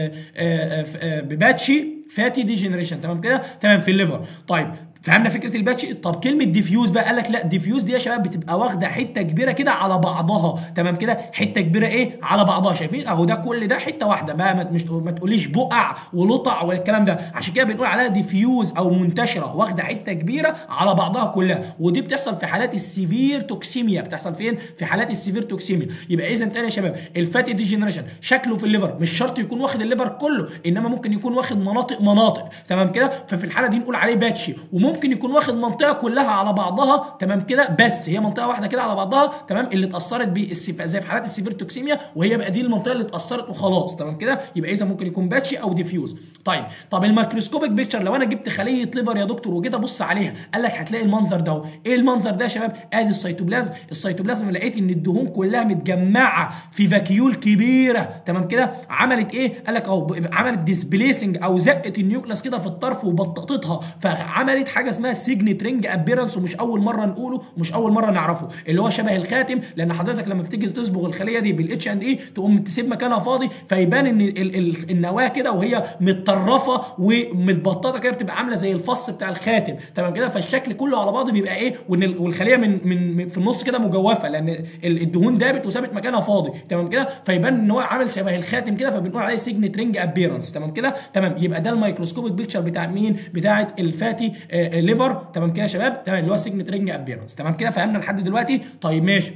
بباتشي فاتي ديجنريشن، تمام كده تمام في الليفر. طيب فهمنا فكره الباتشي. طب كلمه ديفيوز بقى، قال لك لا ديفيوز دي يا شباب بتبقى واخده حته كبيره كده على بعضها، تمام كده حته كبيره ايه على بعضها، شايفين اهو ده كل ده حته واحده بقى، ما مش ما تقوليش بقع ولطع والكلام ده، عشان كده بنقول عليها ديفيوز او منتشره واخده حته كبيره على بعضها كلها. ودي بتحصل في حالات السيفير توكسيميا، بتحصل فين؟ في حالات السيفير توكسيميا. يبقى اذا تاني يا شباب الفاتي ديجنريشن شكله في الليفر مش شرط يكون واخد الليفر كله، انما ممكن يكون واخد مناطق مناطق، تمام كده. ففي الحاله دي نقول عليه باتشي. وممكن يكون واخد منطقه كلها على بعضها، تمام كده، بس هي منطقه واحده كده على بعضها، تمام، اللي اتاثرت بيه زي في حالات السيفير توكسيميا، وهي بقى دي المنطقه اللي اتاثرت وخلاص، تمام كده. يبقى اذا ممكن يكون باتشي او ديفيوز. طيب طب الميكروسكوبيك بيكتشر، لو انا جبت خليه ليفر يا دكتور وجيت ابص عليها، قال لك هتلاقي المنظر ده. ايه المنظر ده يا شباب؟ ادي السيتوبلازم. السيتوبلازم لقيت ان الدهون كلها متجمعه في فاكيول كبيره، تمام كده. عملت ايه؟ قال لك اهو عملت ديسبليسنج او زقت النيوكلاس كده في الطرف وبططتها، فعملت حاجه اسمها سيجنت رينج ابيرنس، ومش اول مره نقوله ومش اول مره نعرفه، اللي هو شبه الخاتم. لان حضرتك لما بتيجي تصبغ الخليه دي بالاتش اند اي تقوم تسيب مكانها فاضي، فيبان ان ال ال النواه كده وهي متطرفه ومتبططه كده، بتبقى عامله زي الفص بتاع الخاتم، تمام كده. فالشكل كله على بعضه بيبقى ايه، والخليه من من في النص كده مجوفه، لان الدهون دابت وسابت مكانها فاضي، تمام كده. فيبان ان هو عامل شبه الخاتم كده، فبنقول عليه سيجنت رينج ابيرنس، تمام كده تمام. يبقى ده الميكروسكوبيك بيكتشر بتاع مين؟ بتاعه الفاتي آه ليفر، تمام كده يا شباب تمام، اللي هو سيجنت رينج ابيرنس، تمام كده. فهمنا لحد دلوقتي؟ طيب ماشي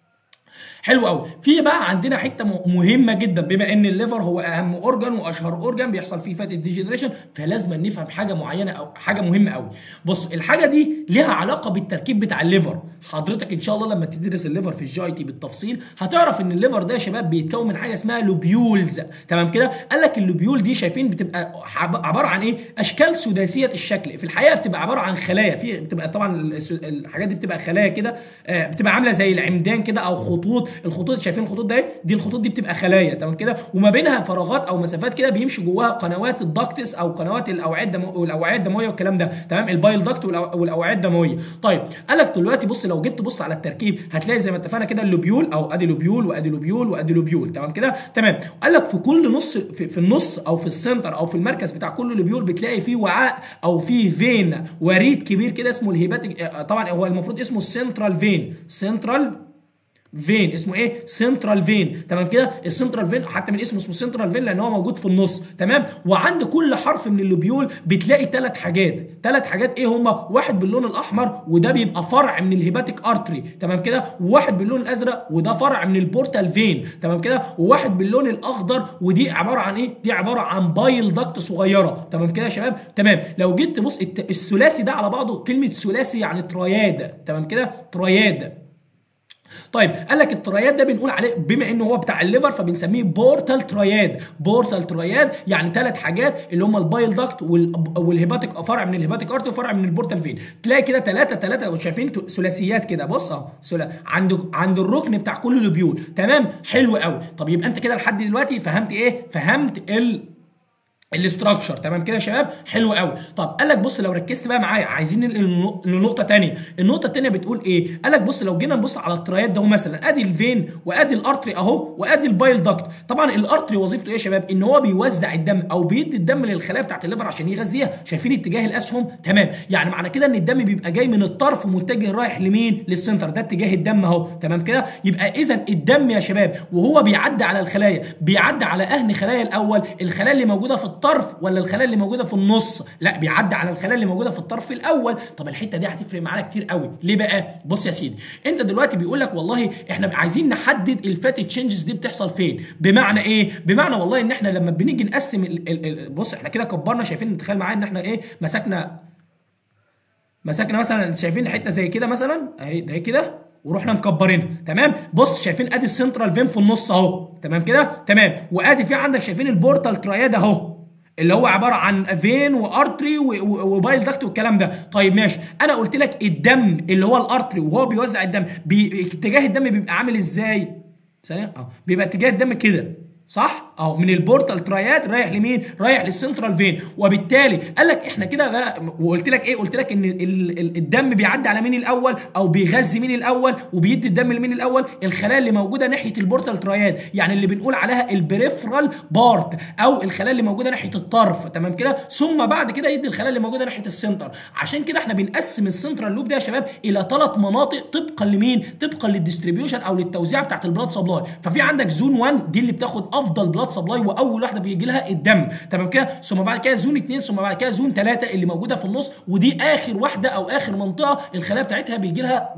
حلو قوي. في بقى عندنا حته مهمه جدا، بما ان الليفر هو اهم اورجان واشهر اورجان بيحصل فيه فاتي ديجنريشن، فلازم نفهم حاجه معينه او حاجه مهمه قوي. بص الحاجه دي ليها علاقه بالتركيب بتاع الليفر. حضرتك ان شاء الله لما تدرس الليفر في الجي اي تي بالتفصيل هتعرف ان الليفر ده يا شباب بيتكون من حاجه اسمها لوبيولز، تمام كده. قال لك اللوبيول دي شايفين بتبقى عباره عن ايه؟ اشكال سداسيه الشكل. في الحقيقه بتبقى عباره عن خلايا، في بتبقى طبعا الحاجات دي بتبقى خلايا كده، بتبقى عامله زي العمدان كده او خطوط. الخطوط شايفين الخطوط ده، دي الخطوط دي بتبقى خلايا، تمام كده، وما بينها فراغات او مسافات كده بيمشي جواها قنوات الداكتس او قنوات الاوعيه الدمويه والاوعيه الدمويه والكلام ده، تمام، البايل داكت والاوعيه الدمويه. طيب قال لك دلوقتي بص لو جيت تبص على التركيب هتلاقي زي ما اتفقنا كده اللوبيول، او ادي لوبيول وادي لوبيول وادي لوبيول، تمام كده تمام. قال لك في كل نص في, في النص او في السنتر او في المركز بتاع كل لوبيول بتلاقي فيه وعاء او فيه فين وريد كبير كده اسمه الهيباتيك، طبعا هو المفروض اسمه السنترال فين، سنترال فين اسمه ايه؟ سنترال فين، تمام كده. السنترال فين حتى من اسمه اسمه سنترال فين لان هو موجود في النص، تمام. وعند كل حرف من اللوبيول بتلاقي ثلاث حاجات، ثلاث حاجات ايه هما؟ واحد باللون الاحمر وده بيبقى فرع من الهيباتيك ارتري، تمام كده، وواحد باللون الازرق وده فرع من البورتال فين، تمام كده، وواحد باللون الاخضر ودي عباره عن ايه؟ دي عباره عن بايل داكت صغيره، تمام كده يا شباب تمام. لو جيت تبص الثلاثي ده على بعضه، كلمه ثلاثي يعني ترياد، تمام كده، ترياد. طيب قال لك الترياد ده بنقول عليه بما انه هو بتاع الليفر فبنسميه بورتال ترياد. بورتال ترياد يعني ثلاث حاجات اللي هم البايل داكت والهيباتيك، فرع من الهيباتيك ارتري وفرع من البورتال فين. تلاقي كده ثلاثه ثلاثه شايفين ثلاثيات كده، بص اهو عند عند الركن بتاع كل لوبيول، تمام حلو قوي. طب يبقى انت كده لحد دلوقتي فهمت ايه؟ فهمت ال الاستراكشر، تمام كده يا شباب حلو قوي. طب قال لك بص لو ركزت بقى معايا عايزين لنقطه ثانيه. النقطه الثانيه بتقول ايه؟ قال لك بص لو جينا نبص على الترياد ده مثلا، ادي الفين وادي الارتري اهو وادي البايل داكت. طبعا الارتري وظيفته ايه يا شباب؟ ان هو بيوزع الدم او بيدي الدم للخلايا بتاعت الليفر عشان يغذيها. شايفين اتجاه الاسهم؟ تمام. يعني معنى كده ان الدم بيبقى جاي من الطرف ومتجه رايح لمين؟ للسنتر. ده اتجاه الدم اهو، تمام كده. يبقى اذا الدم يا شباب وهو بيعدي على الخلايا بيعدي على اهن خلايا الاول؟ الخلايا اللي موجوده في الطرف ولا الخلايا اللي موجوده في النص؟ لا بيعدي على الخلايا اللي موجوده في الطرف الاول. طب الحته دي هتفرق معانا كتير قوي. ليه بقى؟ بص يا سيدي، انت دلوقتي بيقول لك والله احنا عايزين نحدد الفاتي تشينجز دي بتحصل فين. بمعنى ايه؟ بمعنى والله ان احنا لما بنيجي نقسم ال ال ال بص احنا كده كبرنا، شايفين؟ نتخيل معايا ان احنا ايه؟ مسكنا مسكنا مثلا، شايفين حته زي كده مثلا اهي، ده كده ورحنا مكبرينها، تمام. بص شايفين ادي السنترال فين في النص اهو، تمام كده تمام. وادي في عندك شايفين البورتال ترياد اهو، اللي هو عباره عن فين وارتري وبايل داكت والكلام ده. طيب ماشي، انا قلت لك الدم اللي هو الارتري وهو بيوزع الدم اتجاه الدم بيبقى عامل ازاي؟ ثانيه اه بيبقى اتجاه الدم كده صح؟ اهو من البورتال ترايات رايح لمين؟ رايح للسنترال فين، وبالتالي قال لك احنا كده بقى، وقلت لك ايه؟ قلت لك ان الدم بيعدي على مين الاول او بيغذي مين الاول وبيدي الدم لمين الاول؟ الخلايا اللي موجوده ناحيه البورتال ترايات، يعني اللي بنقول عليها البريفرال بارت او الخلايا اللي موجوده ناحيه الطرف، تمام كده؟ ثم بعد كده يدي الخلايا اللي موجوده ناحيه السنتر. عشان كده احنا بنقسم السنترال لوب ده يا شباب الى ثلاث مناطق طبقا لمين؟ طبقا للديستريبيوشن او للتوزيع بتاعت البلاد سبلاي. ففي عندك زون واحد دي اللي بتاخد افضل بلاد سبلاي واول واحده بيجي لها الدم، تمام كده؟ ثم بعد كده زون اتنين، ثم بعد كده زون تلاته اللي موجوده في النص، ودي اخر واحده او اخر منطقه الخلايا بتاعتها بيجي لها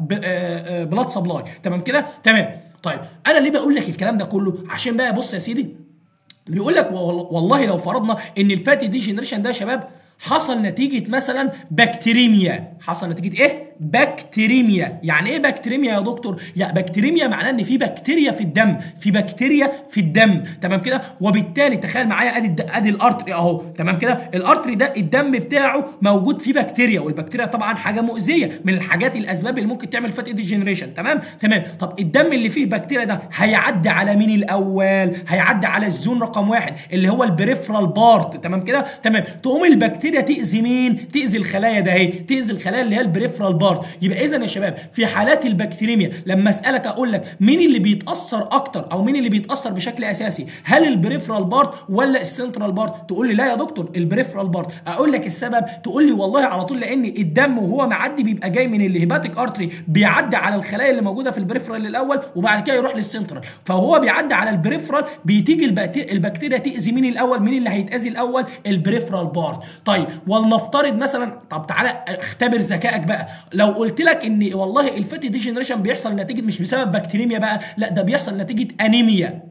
بلاد سبلاي، تمام كده؟ تمام. طيب انا ليه بقول لك الكلام ده كله؟ عشان بقى بص يا سيدي، بيقول لك والله لو فرضنا ان الفاتي ديجنريشن ده يا شباب حصل نتيجه مثلا بكتيريميا، حصل نتيجه ايه؟ بكتيريميا. يعني ايه بكتيريميا يا دكتور؟ يعني بكتيريميا معناه ان في بكتيريا في الدم، في بكتيريا في الدم، تمام كده؟ وبالتالي تخيل معايا ادي ادي الارتري اهو، تمام كده؟ الارتري ده الدم بتاعه موجود فيه بكتيريا، والبكتيريا طبعا حاجه مؤذيه من الحاجات الاسباب اللي ممكن تعمل فات ديجنريشن، تمام؟ تمام. طب الدم اللي فيه بكتيريا ده هيعدي على مين الاول؟ هيعدي على الزون رقم واحد اللي هو البريفرال بارت، تمام كده؟ تمام. تقوم البكتيريا تاذي مين؟ تاذي الخلايا ده اهي، تاذي الخلايا اللي هي البريفرال بارت. يبقى اذا يا شباب في حالات البكتيريميا لما اسالك اقول لك مين اللي بيتاثر اكتر او مين اللي بيتاثر بشكل اساسي؟ هل البريفرال بارت ولا السنترال بارت؟ تقول لي لا يا دكتور البريفرال بارت. اقول لك السبب، تقول لي والله على طول لان الدم وهو معدي بيبقى جاي من الهيباتيك ارتري، بيعدي على الخلايا اللي موجوده في البريفرال الاول وبعد كده يروح للسنترال، فهو بيعدي على البريفرال بتيجي البكتيريا تاذي مين الاول؟ مين اللي هيتاذي الاول؟ البريفرال بارت. طيب ولنفترض مثلا، طب تعالى اختبر ذكائك بقى، لو قلت لك ان والله الفاتي ديجنريشن بيحصل نتيجه مش بسبب بكتيريميا بقى، لا ده بيحصل نتيجه انيميا.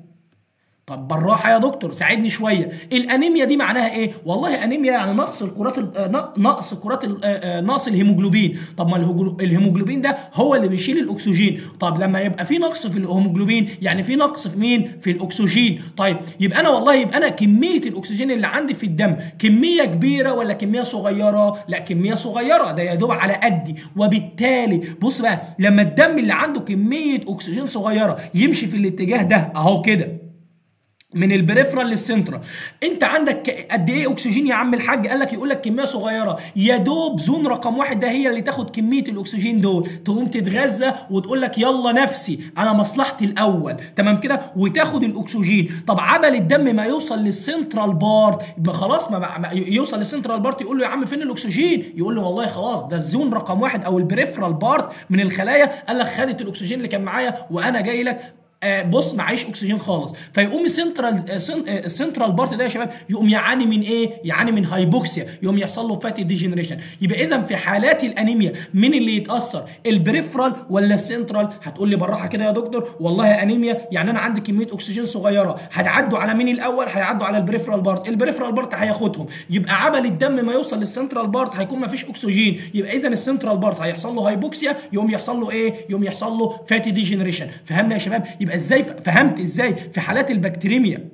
طب بالراحه يا دكتور ساعدني شويه، الانيميا دي معناها ايه؟ والله انيميا يعني نقص الكرات نقص كرات نقص الهيموجلوبين. طب ما الهيموجلوبين ده هو اللي بيشيل الاكسجين، طب لما يبقى في نقص في الهيموجلوبين يعني في نقص في مين؟ في الاكسجين. طيب يبقى انا والله يبقى انا كميه الاكسجين اللي عندي في الدم كميه كبيره ولا كميه صغيره؟ لا كميه صغيره، ده يا دوب على قدي. وبالتالي بص بقى، لما الدم اللي عنده كميه اكسجين صغيره يمشي في الاتجاه ده اهو كده من البريفرال للسنترال، انت عندك قد ايه اكسجين يا عم الحاج؟ قال لك يقول لك كميه صغيره، يا دوب زون رقم واحد ده هي اللي تاخد كميه الاكسجين دول، تقوم تتغذى وتقول لك يلا نفسي انا مصلحتي الاول، تمام كده؟ وتاخد الاكسجين. طب عبل الدم ما يوصل للسنترال بارت، ما خلاص ما, ما يوصل للسنترال بارت يقول له يا عم فين الاكسجين؟ يقول له والله خلاص ده الزون رقم واحد او البريفرال بارت من الخلايا قال لك خدت الاكسجين اللي كان معايا وانا جاي لك آه بص معيش اكسجين خالص. فيقوم السنترال السنترال بارت ده يا شباب يقوم يعاني من ايه؟ يعاني من هايبوكسيا، يقوم يحصل له فاتي ديجنريشن. يبقى اذا في حالات الانيميا مين اللي يتاثر؟ البريفرال ولا السنترال؟ هتقول لي بالراحه كده يا دكتور والله انيميا يعني انا عندي كميه اكسجين صغيره، هتعدوا على مين الاول؟ هيعدوا على البريفرال بارت، البريفرال بارت هياخدهم، يبقى عمل الدم ما يوصل للسنترال بارت هيكون ما فيش اكسجين، يبقى اذا السنترال بارت هيحصل له هايبوكسيا، يقوم يحصل له ايه؟ يقوم يحصل له فاتي ديجنريشن. فهمنا يا شباب؟ يبقى ازاي فهمت ازاي في حالات البكتيريميا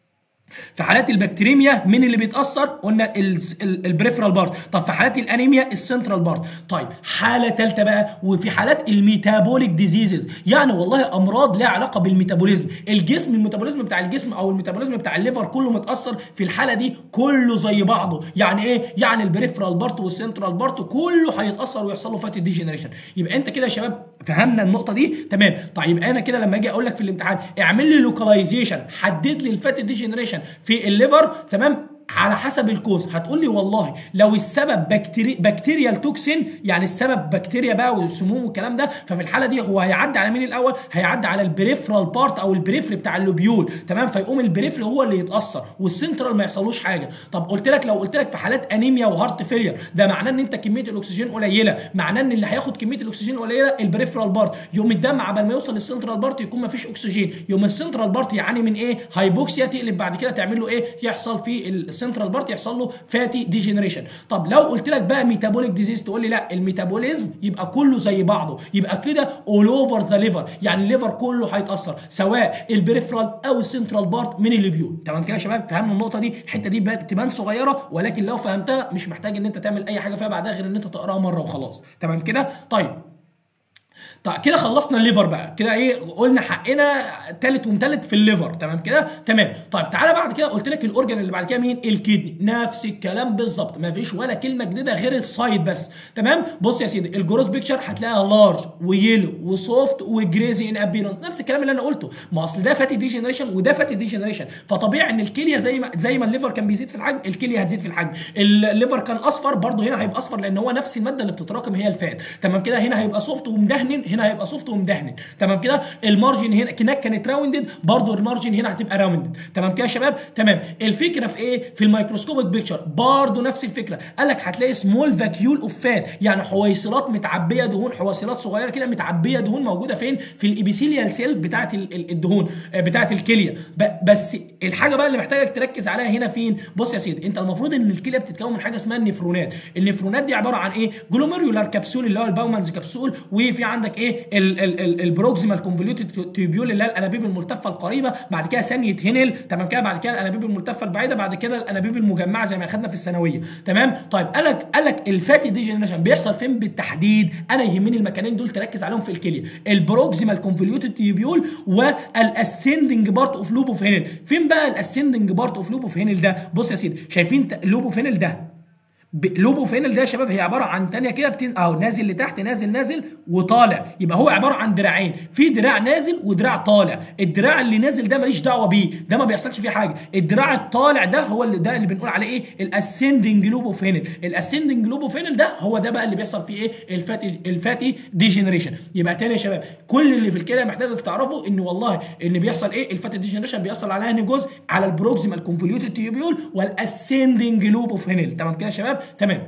في حالات البكتيريميا مين اللي بيتاثر؟ قلنا البريفرال بارت. طب في حالات الانيميا السنترال بارت. طيب حاله ثالثه بقى، وفي حالات الميتابوليك ديزيزز، يعني والله امراض لها علاقه بالميتابوليزم، الجسم الميتابوليزم بتاع الجسم او الميتابوليزم بتاع الليفر كله متاثر، في الحاله دي كله زي بعضه. يعني ايه؟ يعني البريفرال بارت والسنترال بارت كله هيتاثر ويحصل له فاتي ديجنريشن. يبقى انت كده يا شباب فهمنا النقطه دي؟ تمام. طيب انا كده لما اجي اقول لك في الامتحان اعمل لي لوكاليزيشن، حدد لي الفاتي ديجنريشن في الليفر، تمام؟ على حسب الكوز. هتقول لي والله لو السبب بكتيري بكتيريال توكسين، يعني السبب بكتيريا بقى والسموم والكلام ده، ففي الحاله دي هو هيعدي على مين الاول؟ هيعدي على البريفرال بارت او البريفري بتاع اللوبيول، تمام؟ فيقوم البريفري هو اللي يتاثر والسنترال ما يحصلوش حاجه. طب قلت لك لو قلت لك في حالات انيميا وهارت فيلير، ده معناه ان انت كميه الاكسجين قليله، معناه ان اللي هياخد كميه الاكسجين قليله البريفرال بارت، يقوم الدم عبال ما يوصل للسنترال بارت يكون ما فيش اكسجين، يقوم السنترال بارت يعاني من ايه؟ هايبوكسيا، تقلب بعد كده تعمل له ايه؟ يحصل في السنترال بارت يحصل له فاتي ديجنريشن. طب لو قلت لك بقى ميتابوليك ديزيز تقول لي لا، الميتابوليزم يبقى كله زي بعضه، يبقى كده اول اوفر ذا ليفر، يعني الليفر كله هيتاثر سواء البريفرال او السنترال بارت من الليبيول. تمام كده يا شباب؟ فهمنا النقطه دي؟ الحته دي تبان صغيره ولكن لو فهمتها مش محتاج ان انت تعمل اي حاجه فيها بعدها غير ان انت تقراها مره وخلاص. تمام كده؟ طيب طيب كده خلصنا الليفر بقى، كده ايه قلنا حقنا تالت ومتلت في الليفر. تمام كده؟ تمام. طيب تعالى بعد كده قلت لك الاورجن اللي بعد كده مين؟ الكدني. نفس الكلام بالظبط، ما فيش ولا كلمه جديده غير السايد بس. تمام؟ بص يا سيدي، الجروس بيكتشر هتلاقيها لارج ويلو وسوفت وجريزي ان ابيرنس، نفس الكلام اللي انا قلته. ما اصل ده فاتي ديجنريشن وده فاتي ديجنريشن، فطبيعي ان الكليه زي ما زي ما الليفر كان بيزيد في الحجم الكليه هتزيد في الحجم. الليفر كان اصفر برضه هنا هيبقى اصفر لان هو نفس الماده اللي بتتراكم هي الفات. تمام كده؟ هنا هيبقى سوفت ومدهن، هنا هيبقى سوفت ومدهن. تمام كده؟ المارجن هنا هناك كانت راوندد، برضو المارجن هنا هتبقى راوندد. تمام كده يا شباب؟ تمام. الفكره في ايه؟ في الميكروسكوبيك بيكتشر برضو نفس الفكره، قال لك هتلاقي سمول فاكيول اوف فات، يعني حويصلات متعبيه دهون، حويصلات صغيره كده متعبيه دهون موجوده فين؟ في الابيثيليال سيل بتاعه الدهون بتاعه الكليه. بس الحاجه بقى اللي محتاجك تركز عليها هنا فين؟ بص يا سيدي، انت المفروض ان الكليه بتتكون من حاجه اسمها النفرونات. النفرونات دي عباره عن ايه؟ جلوميريولار كبسول اللي هو الباومانز كبسول، وفي عندك ايه؟ ال ال البروكسيمال كونفوليوتد تيوبيول اللي هي الانابيب الملتفه القريبه، بعد كده ثانيه هينل. تمام كده؟ بعد كده الانابيب الملتفه البعيده، بعد كده الانابيب المجمعه زي ما اخدنا في الثانويه. تمام؟ طيب قال لك قال لك الفاتي ديجنريشن بيحصل فين بالتحديد؟ انا يهمني المكانين دول تركز عليهم في الكليه، البروكسيمال كونفوليوتد تيوبيول والاسندنج بارت اوف لوب اوف هينل. فين بقى الاسندنج بارت اوف لوب اوف هينل ده؟ بص يا سيدي، شايفين لوب اوف هينل ده؟ لوبو فينل ده يا شباب هي عباره عن ثانيه كده بتن... اهو نازل لتحت، نازل نازل وطالع، يبقى هو عباره عن دراعين، في دراع نازل ودراع طالع. الدراع اللي نازل ده ماليش دعوه بيه، ده ما بيحصلش فيه حاجه. الدراع الطالع ده هو اللي ده اللي بنقول عليه ايه؟ الاسندنج لوبو فينل. الاسندنج لوبو فينل ده هو ده بقى اللي بيحصل فيه ايه؟ الفاتي الفاتي ديجنريشن. يبقى تاني يا شباب، كل اللي في الكلى محتاجك تعرفوا ان والله ان بيحصل ايه؟ الفاتي ديجنريشن بيحصل على انهي جزء؟ على البروكسيمال كونفوليوتد تيوبيول والاسندنج لوبو فينل. تمام كده يا شباب؟ تمام.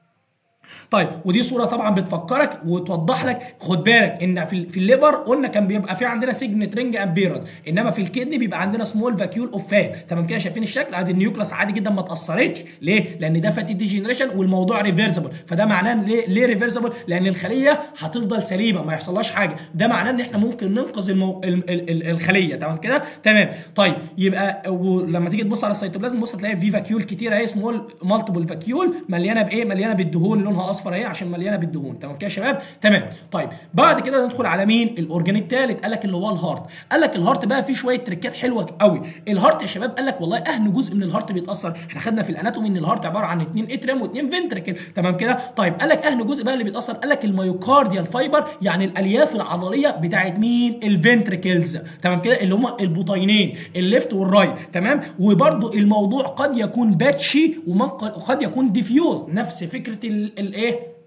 طيب ودي صوره طبعا بتفكرك وتوضح لك، خد بالك ان في في الليفر قلنا كان بيبقى في عندنا سيجنت رينج امبيرنت، انما في الكدني بيبقى عندنا سمول فاكيول اوف فات. تمام كده؟ شايفين الشكل؟ ادي النيوكلاس عادي جدا ما اتاثرتش. ليه؟ لان ده فاتي ديجنريشن والموضوع ريفرسبل. فده معناه ليه ليه ريفرسبل؟ لان الخليه هتفضل سليمه ما يحصلهاش حاجه. ده معناه ان احنا ممكن ننقذ المو... ال... ال... ال... الخليه. تمام كده؟ تمام. طيب يبقى ولما تيجي تبص على السيتوبلازم بص تلاقي في فاكيول كتير اهي، سمول مالتيبل فاكيول مليانه بايه؟ مليانه بالدهون، لونها اصفر اهي عشان مليانه بالدهون. تمام كده يا شباب؟ تمام. طيب بعد كده ندخل على مين؟ الاورجان الثالث، قال لك اللي هو الهارت. قال لك الهارت بقى فيه شويه تريكات حلوه قوي. الهارت يا شباب قال لك والله اهم جزء من الهارت بيتاثر، احنا خدنا في الاناتومي ان الهارت عباره عن اثنين اتريم واثنين فنتريكل. تمام كده؟ طيب قال لك اهم جزء بقى اللي بيتاثر، قال لك الميوكارديال فايبر، يعني الالياف العضليه بتاعت مين؟ الفنتريكلز. تمام كده؟ اللي هم البطينين الليفت والرايت. تمام؟ وبرده الموضوع قد يكون باتشي وقد يكون ديفيوز، نفس فكره الايه؟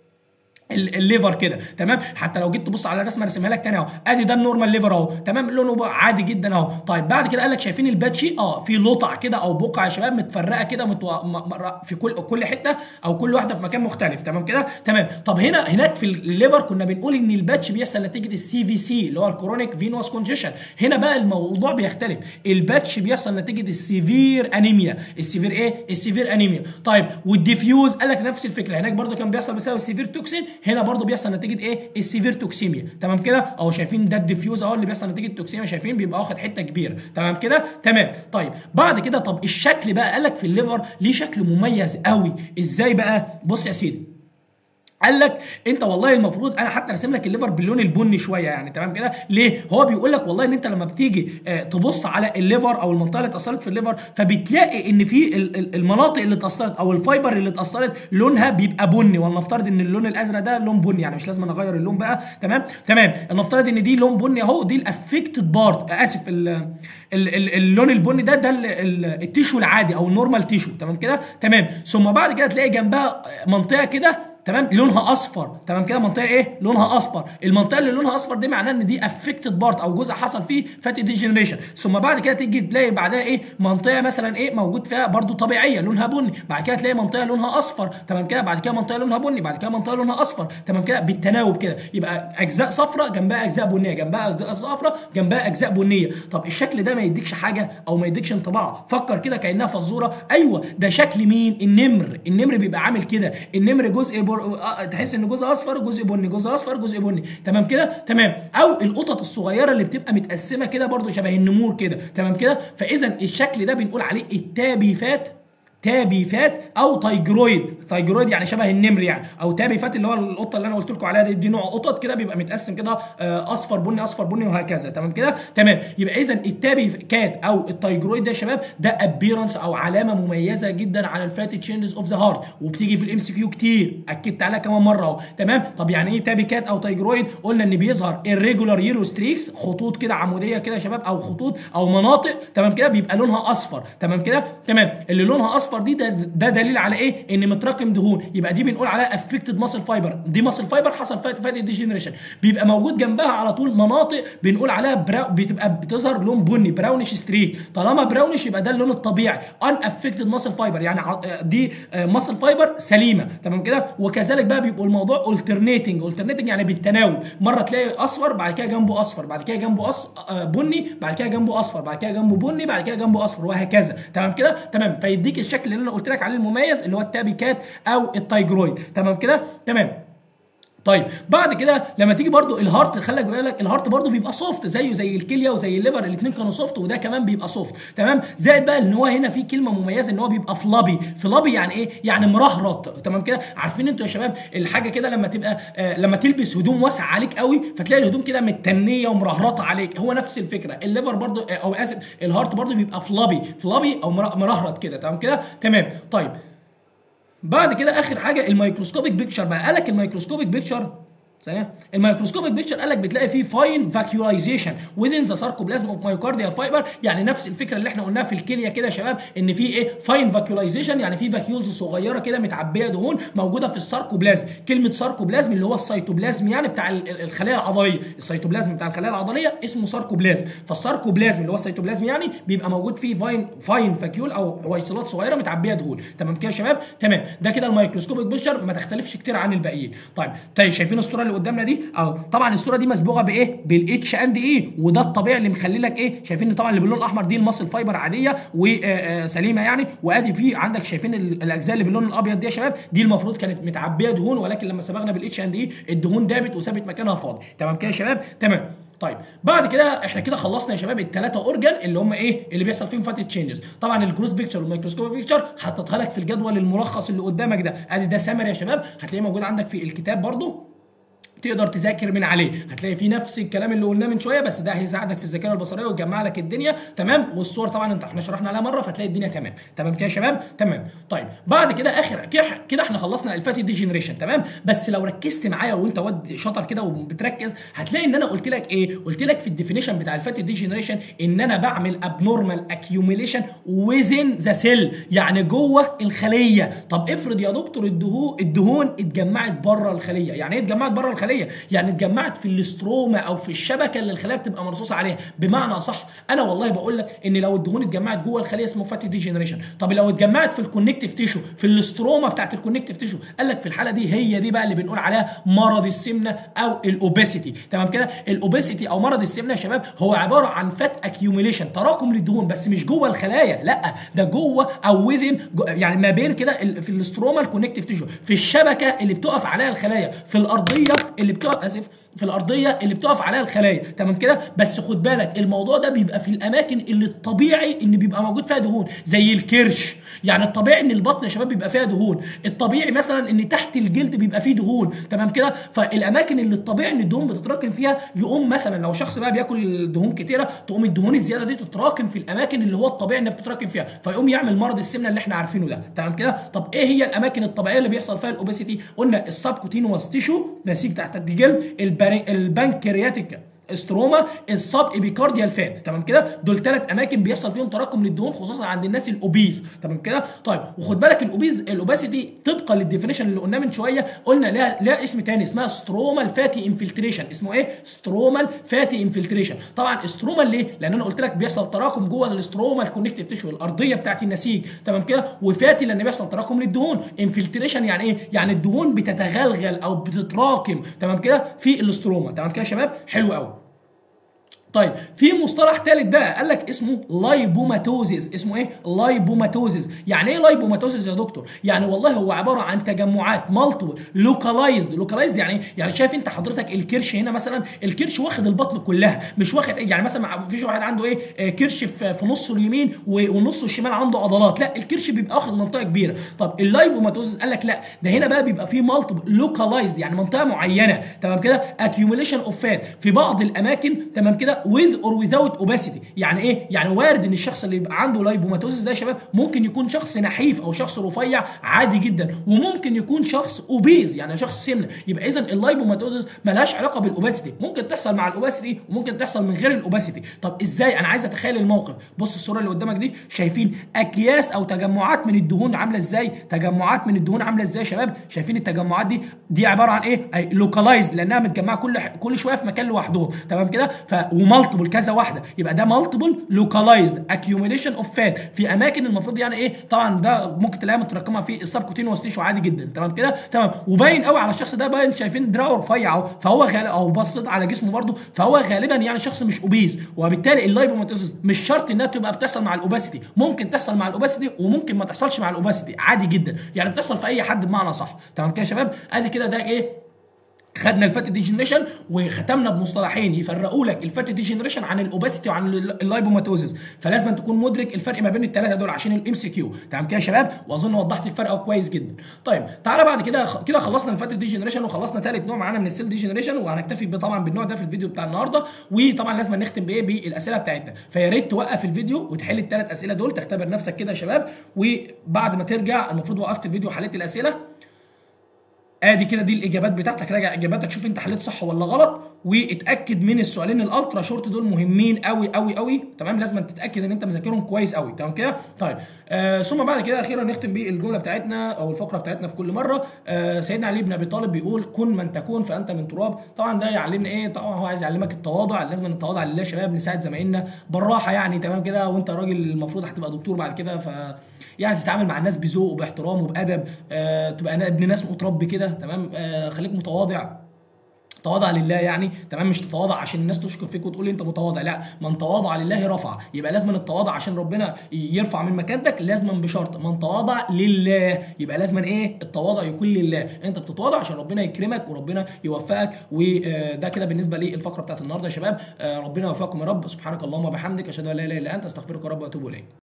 الليفر كده. تمام؟ حتى لو جيت تبص على الرسمه رسمها لك تاني اهو، ادي ده النورمال ليفر اهو. تمام؟ لونه عادي جدا اهو. طيب بعد كده قال لك شايفين الباتشي؟ اه في لطع كده او بقع يا شباب متفرقه كده متو... م... في كل كل حته او كل واحده في مكان مختلف. تمام كده؟ تمام. طب هنا هناك في الليفر كنا بنقول ان الباتش بيحصل نتيجه السي في سي اللي هو الكرونيك فينوس كونجيشن. هنا بقى الموضوع بيختلف، الباتش بيحصل نتيجه السيفير انيميا. السيفير ايه؟ السيفير انيميا. طيب والديفيوز قال لك نفس الفكره، هناك برده كان بيحصل بسبب السيفير توكسين، هنا برضو بيحصل نتيجه ايه؟ السيفير توكسيميا. تمام كده؟ اهو شايفين ده الديفيوز اهو اللي بيحصل نتيجه التوكسيميا، شايفين بيبقى واخد حته كبيره. تمام كده؟ تمام. طيب بعد كده طب الشكل بقى، قال لك في الليفر ليه شكل مميز قوي. ازاي بقى؟ بص يا سيدي، قال لك انت والله المفروض، انا حتى راسم لك الليفر باللون البني شويه يعني. تمام كده؟ ليه؟ هو بيقول لك والله ان انت لما بتيجي اه تبص على الليفر او المنطقه اللي اتاثرت في الليفر، فبتلاقي ان في المناطق اللي اتاثرت او الفايبر اللي اتاثرت لونها بيبقى بني، ولنفترض ان اللون الازرق ده لون بني، يعني مش لازم نغير اللون بقى. تمام؟ تمام. نفترض ان دي لون بني اهو، دي الافكتد بارت، اسف ال ال ال اللون البني ده ده التيشو العادي او النورمال تيشو. تمام كده؟ تمام. ثم بعد كده تلاقي جنبها منطقه كده تمام لونها اصفر، تمام كده منطقه ايه لونها اصفر. المنطقه اللي لونها اصفر دي معناها ان دي افكتد بارت او جزء حصل فيه فاتي ديجنريشن. ثم بعد كده تيجي تلاقي بعدها ايه منطقه مثلا ايه موجود فيها برده طبيعيه لونها بني، بعد كده تلاقي منطقه لونها اصفر، تمام كده بعد كده منطقه لونها بني، بعد كده منطقه لونها اصفر، تمام كده بالتناوب كده. يبقى اجزاء صفراء جنبها اجزاء بنيه، جنبها اجزاء صفراء جنبها اجزاء بنيه. طب الشكل ده ما يديكش حاجه او ما يديكش انطباع؟ فكر كده كانها فزوره. ايوه ده شكل مين؟ النمر. النمر بيبقى عامل كده، النمر جزء بر... تحس ان جزء اصفر جزء بني جزء اصفر جزء بني، تمام كده تمام. او القطط الصغيره اللي بتبقى متقسمه كده برده شبه النمور كده، تمام كده. فاذا الشكل ده بنقول عليه التابيفات، تابيفات او تايجرويد. تايجرويد يعني شبه النمر يعني، او تابيفات اللي هو القطه اللي انا قلت لكم عليها دي, دي نوع قطط كده بيبقى متقسم كده اصفر بني اصفر بني وهكذا، تمام كده تمام. يبقى اذا التابيفات او التايجرويد ده يا شباب ده ابيرنس او علامه مميزه جدا على الفاتي تشينجز اوف ذا هارت، وبتيجي في الام سي كيو كتير، اكدت عليها كمان مره اهو، تمام. طب يعني ايه تابيكات او تايجرويد؟ قلنا ان بيظهر الريجولار يلو ستريكس، خطوط كده عموديه كده يا شباب او خطوط او مناطق، تمام كده بيبقى لونها اصفر، تمام كده تمام. اللي لونها اصفر دي ده, ده دليل على ايه؟ ان متراكم دهون، يبقى دي بنقول عليها افكتد ماسل فايبر. دي ماسل فايبر حصل فيها فاتي ديجنريشن. بيبقى موجود جنبها على طول مناطق بنقول عليها براو، بتبقى بتظهر لون بني براونش ستريك. طالما براونش يبقى ده اللون الطبيعي ان افكتد ماسل فايبر، يعني دي ماسل فايبر سليمه، تمام كده. وكذلك بقى بيبقوا الموضوع الترنيتنج، الترنيتنج يعني بالتناوب، مره تلاقي اصفر بعد كده جنبه اصفر بعد كده جنبه أص... بني بعد كده جنبه اصفر بعد كده جنبه بني بعد كده جنبه اصفر وهكذا، تمام كده تمام. فيديك الشكل اللي انا قلت لك عليه المميز اللي هو التابيكات او التايجرويد، تمام كده تمام. طيب بعد كده لما تيجي برضو الهارت، خلي بالك الهارت برضو بيبقى سوفت زيه زي الكليه وزي الليفر، الاثنين كانوا سوفت وده كمان بيبقى سوفت، تمام. زائد بقى ان هو هنا في كلمه مميزه ان هو بيبقى فلابي. فلابي يعني ايه؟ يعني مرهرط، تمام كده. عارفين انتوا يا شباب الحاجه كده لما تبقى آه لما تلبس هدوم واسعه عليك قوي فتلاقي الهدوم كده متنيه ومرهرطه عليك، هو نفس الفكره. الليفر برضو آه او اسف الهارت برضو بيبقى فلابي، فلابي او مرهرط كده، تمام كده تمام. طيب بعد كده اخر حاجه الميكروسكوبيك بيكتشر بقى. قالك الميكروسكوبيك بيكتشر ثانيه، الميكروسكوبيك بيكتشر قال لك بتلاقي فيه فاين فاكيولايزيشن within ذا ساركوبلازم اوف مايوكارديال فايبر، يعني نفس الفكره اللي احنا قلناها في الكليه كده يا شباب، ان في ايه فاين فاكيولايزيشن، يعني في فاكيولز صغيره كده متعبيه دهون موجوده في الساركوبلازم. كلمه ساركوبلازم اللي هو السيتوبلازم يعني بتاع الخلايا العضليه، السيتوبلازم بتاع الخلايا العضليه اسمه ساركوبلازم. فالساركوبلازم اللي هو السيتوبلازم يعني بيبقى موجود فيه فاين فاين فاكيول او حويصلات صغيره متعبيه دهون، تمام كده يا شباب تمام. ده كده الميكروسكوبيك بيكتشر ما تختلفش كتير عن الباقيين. طيب طيب شايفين الصوره اللي قدامنا دي؟ أو طبعا الصوره دي مسبوغه بايه؟ بالاتش اند اي، وده الطبيعي اللي مخلي لك ايه؟ شايفين طبعا اللي باللون الاحمر دي المصل فايبر عاديه وسليمه يعني، وادي في عندك شايفين الاجزاء اللي باللون الابيض دي يا شباب دي المفروض كانت متعبيه دهون، ولكن لما صبغنا بالاتش اند اي الدهون دابت وسابت مكانها فاضي، تمام كده يا شباب تمام. طيب بعد كده احنا كده خلصنا يا شباب الثلاثه اورجان اللي هم ايه اللي بيحصل فيهم فاتي تشينجز. طبعا الجروس بيكتشر والميكروسكوبيك بيكتشر حطيتها لك في الجدول الملخص اللي قدامك ده، ادي ده سامري يا شباب، هتلاقيه موجود عندك في الكتاب برضو تقدر تذاكر من عليه، هتلاقي فيه نفس الكلام اللي قلناه من شويه، بس ده هيساعدك في الذاكره البصريه ويجمع لك الدنيا تمام. والصور طبعا انت احنا شرحنا عليها مره فتلاقي الدنيا تمام، تمام كده يا شباب تمام. طيب بعد كده اخر كده احنا خلصنا الفاتي ديجنريشن تمام. بس لو ركزت معايا وانت واد شاطر كده وبتركز هتلاقي ان انا قلت لك ايه؟ قلت لك في الديفينيشن بتاع الفاتي ديجنريشن ان انا بعمل ابنورمال اكيوميليشن ويزن ذا سيل، يعني جوه الخليه. طب افرض يا دكتور الدهون الدهون اتجمعت بره الخليه، يعني ايه اتجمعت بره الخليه؟ يعني اتجمعت في الاستروما او في الشبكه اللي الخلايا بتبقى مرصوصه عليها. بمعنى صح انا والله بقول لك ان لو الدهون اتجمعت جوه الخليه اسمه فاتي ديجنريشن. طب لو اتجمعت في الكونكتيف تيشو في الاستروما بتاعت الكونكتيف تيشو، قال لك في الحاله دي هي دي بقى اللي بنقول عليها مرض السمنه او الاوبيسيتي، تمام كده. الاوبيسيتي او مرض السمنه يا شباب هو عباره عن فات اكيوميليشن، تراكم للدهون بس مش جوه الخلايا، لا ده جوه او وذن يعني ما بين كده في الاستروما الكونكتيف تيشو، في الشبكه اللي بتقف عليها الخلايا، في الارضيه اللي بتقف اسف في الارضيه اللي بتقف عليها الخلايا، تمام كده. بس خد بالك الموضوع ده بيبقى في الاماكن اللي الطبيعي ان بيبقى موجود فيها دهون، زي الكرش، يعني الطبيعي ان البطن يا شباب بيبقى فيها دهون، الطبيعي مثلا ان تحت الجلد بيبقى فيه دهون، تمام كده. فالاماكن اللي الطبيعي ان الدهون بتتراكم فيها يقوم مثلا لو شخص بقى بياكل دهون كتيره تقوم الدهون الزياده دي تتراكم في الاماكن اللي هو الطبيعي انها بتتراكم فيها، فيقوم يعمل مرض السمنه اللي احنا عارفينه ده، تمام كده. طب ايه هي الاماكن الطبيعيه اللي بيحصل فيها الاوبيسيتي؟ قلنا السبكوتينوس تيشو نسيج تحت الجلد، البنكرياتيك ستروما، السب ايبيكارديال فات. تمام كده؟ دول ثلاث اماكن بيحصل فيهم تراكم للدهون خصوصا عند الناس الاوبيز. تمام كده؟ طيب وخد بالك الاوبيز الاوباسيتي طبقا للديفينيشن اللي قلناه من شويه قلنا لها لها اسم ثاني اسمها سترومال فاتي انفلتريشن. اسمه ايه؟ سترومال فاتي انفلتريشن. طبعا سترومال ليه؟ لان انا قلت لك بيحصل تراكم جوه الاسترومال كونكتيف تيشو الارضيه بتاعت النسيج. تمام كده؟ وفاتي لان بيحصل تراكم للدهون. انفلتريشن يعني ايه؟ يعني الدهون بتتغلغل او بتتراكم. تمام كده؟ في الاستروما. تمام كده يا شباب؟ حلو قوي. طيب في مصطلح ثالث بقى قال لك اسمه لايبوماتوزيس. اسمه ايه؟ لايبوماتوزيس. يعني ايه لايبوماتوزيس يا دكتور؟ يعني والله هو عباره عن تجمعات مالتيبل لوكالايزد. لوكالايزد يعني ايه؟ يعني شايف انت حضرتك الكرش هنا مثلا، الكرش واخد البطن كلها، مش واخد ايه؟ يعني مثلا ما فيش واحد عنده ايه آه كرش في, في نصه اليمين ونصه الشمال عنده عضلات، لا الكرش بيبقى واخد منطقه كبيره. طب اللايبوماتوزيس قال لك لا ده هنا بقى بيبقى فيه مالتيبل لوكالايزد يعني منطقه معينه. تمام كده؟ اكيوميليشن اوف فات في بعض الاماكن. تمام كده؟ with or without obesity. يعني ايه؟ يعني وارد ان الشخص اللي يبقى عنده لايبوماتوزيس ده يا شباب ممكن يكون شخص نحيف او شخص رفيع عادي جدا، وممكن يكون شخص اوبيز يعني شخص سمنه. يبقى اذا اللايبوماتوزيس مالهاش علاقه بالاوباسيتي، ممكن تحصل مع الاوباسيتي وممكن تحصل من غير الاوباسيتي. طب ازاي؟ انا عايز اتخيل الموقف. بص الصوره اللي قدامك دي، شايفين اكياس او تجمعات من الدهون عامله ازاي؟ تجمعات من الدهون عامله ازاي يا شباب؟ شايفين التجمعات دي دي عباره عن ايه؟ لوكالايزد لانها متجمعه كل كل شويه في مكان لوحدهم. تمام كده؟ ف ومالتيبل كذا واحده، يبقى ده مالتيبل لوكالايزد اكيوميليشن اوف فات في اماكن المفروض يعني ايه؟ طبعا ده ممكن تلاقيها متراكمه في السبكوتينوس تيشو عادي جدا. تمام كده؟ تمام. وباين قوي على الشخص ده، باين شايفين دراعه رفيع اهو، فهو غالبا او بصيت على جسمه برده فهو غالبا يعني شخص مش اوبيز. وبالتالي اللايبوماتوزيس مش شرط انها تبقى بتحصل مع الاوباسيتي، ممكن تحصل مع الاوباسيتي وممكن ما تحصلش مع الاوباسيتي عادي جدا، يعني بتحصل في اي حد بمعنى صح. تمام كده يا شباب؟ ادي كده ده ايه؟ خدنا الفات ديجنريشن وختمنا بمصطلحين يفرقوا لك الفات ديجنريشن عن الاوباسيتي وعن اللايبوماتوزيس، فلازم تكون مدرك الفرق ما بين الثلاثه دول عشان الام سي كيو. تمام كده يا شباب؟ واظن وضحت الفرق كويس جدا. طيب تعالى بعد كده كده خلصنا الفات ديجنريشن وخلصنا ثالث نوع معانا من السيل ديجنريشن، وهنكتفي طبعا بالنوع ده في الفيديو بتاع النهارده. وطبعا لازم نختم بايه؟ بالاسئله بتاعتنا، فيا ريت توقف الفيديو وتحل الثلاث اسئله دول، تختبر نفسك كده يا شباب. وبعد ما ترجع، المفروض وقفت الفيديو وحليت الاسئله، ادي كده دي الاجابات بتاعتك، راجع اجاباتك شوف انت حليت صح ولا غلط، واتاكد من السؤالين الالترا شورت دول مهمين قوي قوي قوي. تمام؟ لازم تتاكد ان انت مذاكرهم كويس قوي. تمام كده؟ طيب آه ثم بعد كده اخيرا نختم بالجمله بتاعتنا او الفقره بتاعتنا في كل مره. آه سيدنا علي بن ابي طالب بيقول كن من تكون فانت من تراب. طبعا ده يعلمنا ايه؟ طبعا هو عايز يعلمك التواضع، لازم نتواضع لله يا شباب، نساعد زمايلنا بالراحه يعني. تمام كده؟ وانت راجل المفروض هتبقى دكتور بعد كده، ف يعني تتعامل مع الناس بذوق وباحترام وبادب، آه تبقى ابن ناس متربي كده. تمام؟ آه خليك متواضع، تواضع لله يعني. تمام؟ مش تتواضع عشان الناس تشكر فيك وتقول لي انت متواضع، لا، من تواضع لله رفع. يبقى لازم التواضع عشان ربنا يرفع من مكانتك، لازم بشرط من تواضع لله. يبقى لازم ايه؟ التواضع يكون لله، انت بتتواضع عشان ربنا يكرمك وربنا يوفقك. وده كده بالنسبه للفقره بتاعت النهارده يا شباب. ربنا يوفقكم يا رب. سبحانك اللهم وبحمدك، اشهد ان لا اله الا انت، استغفرك يا رب واتوب اليك.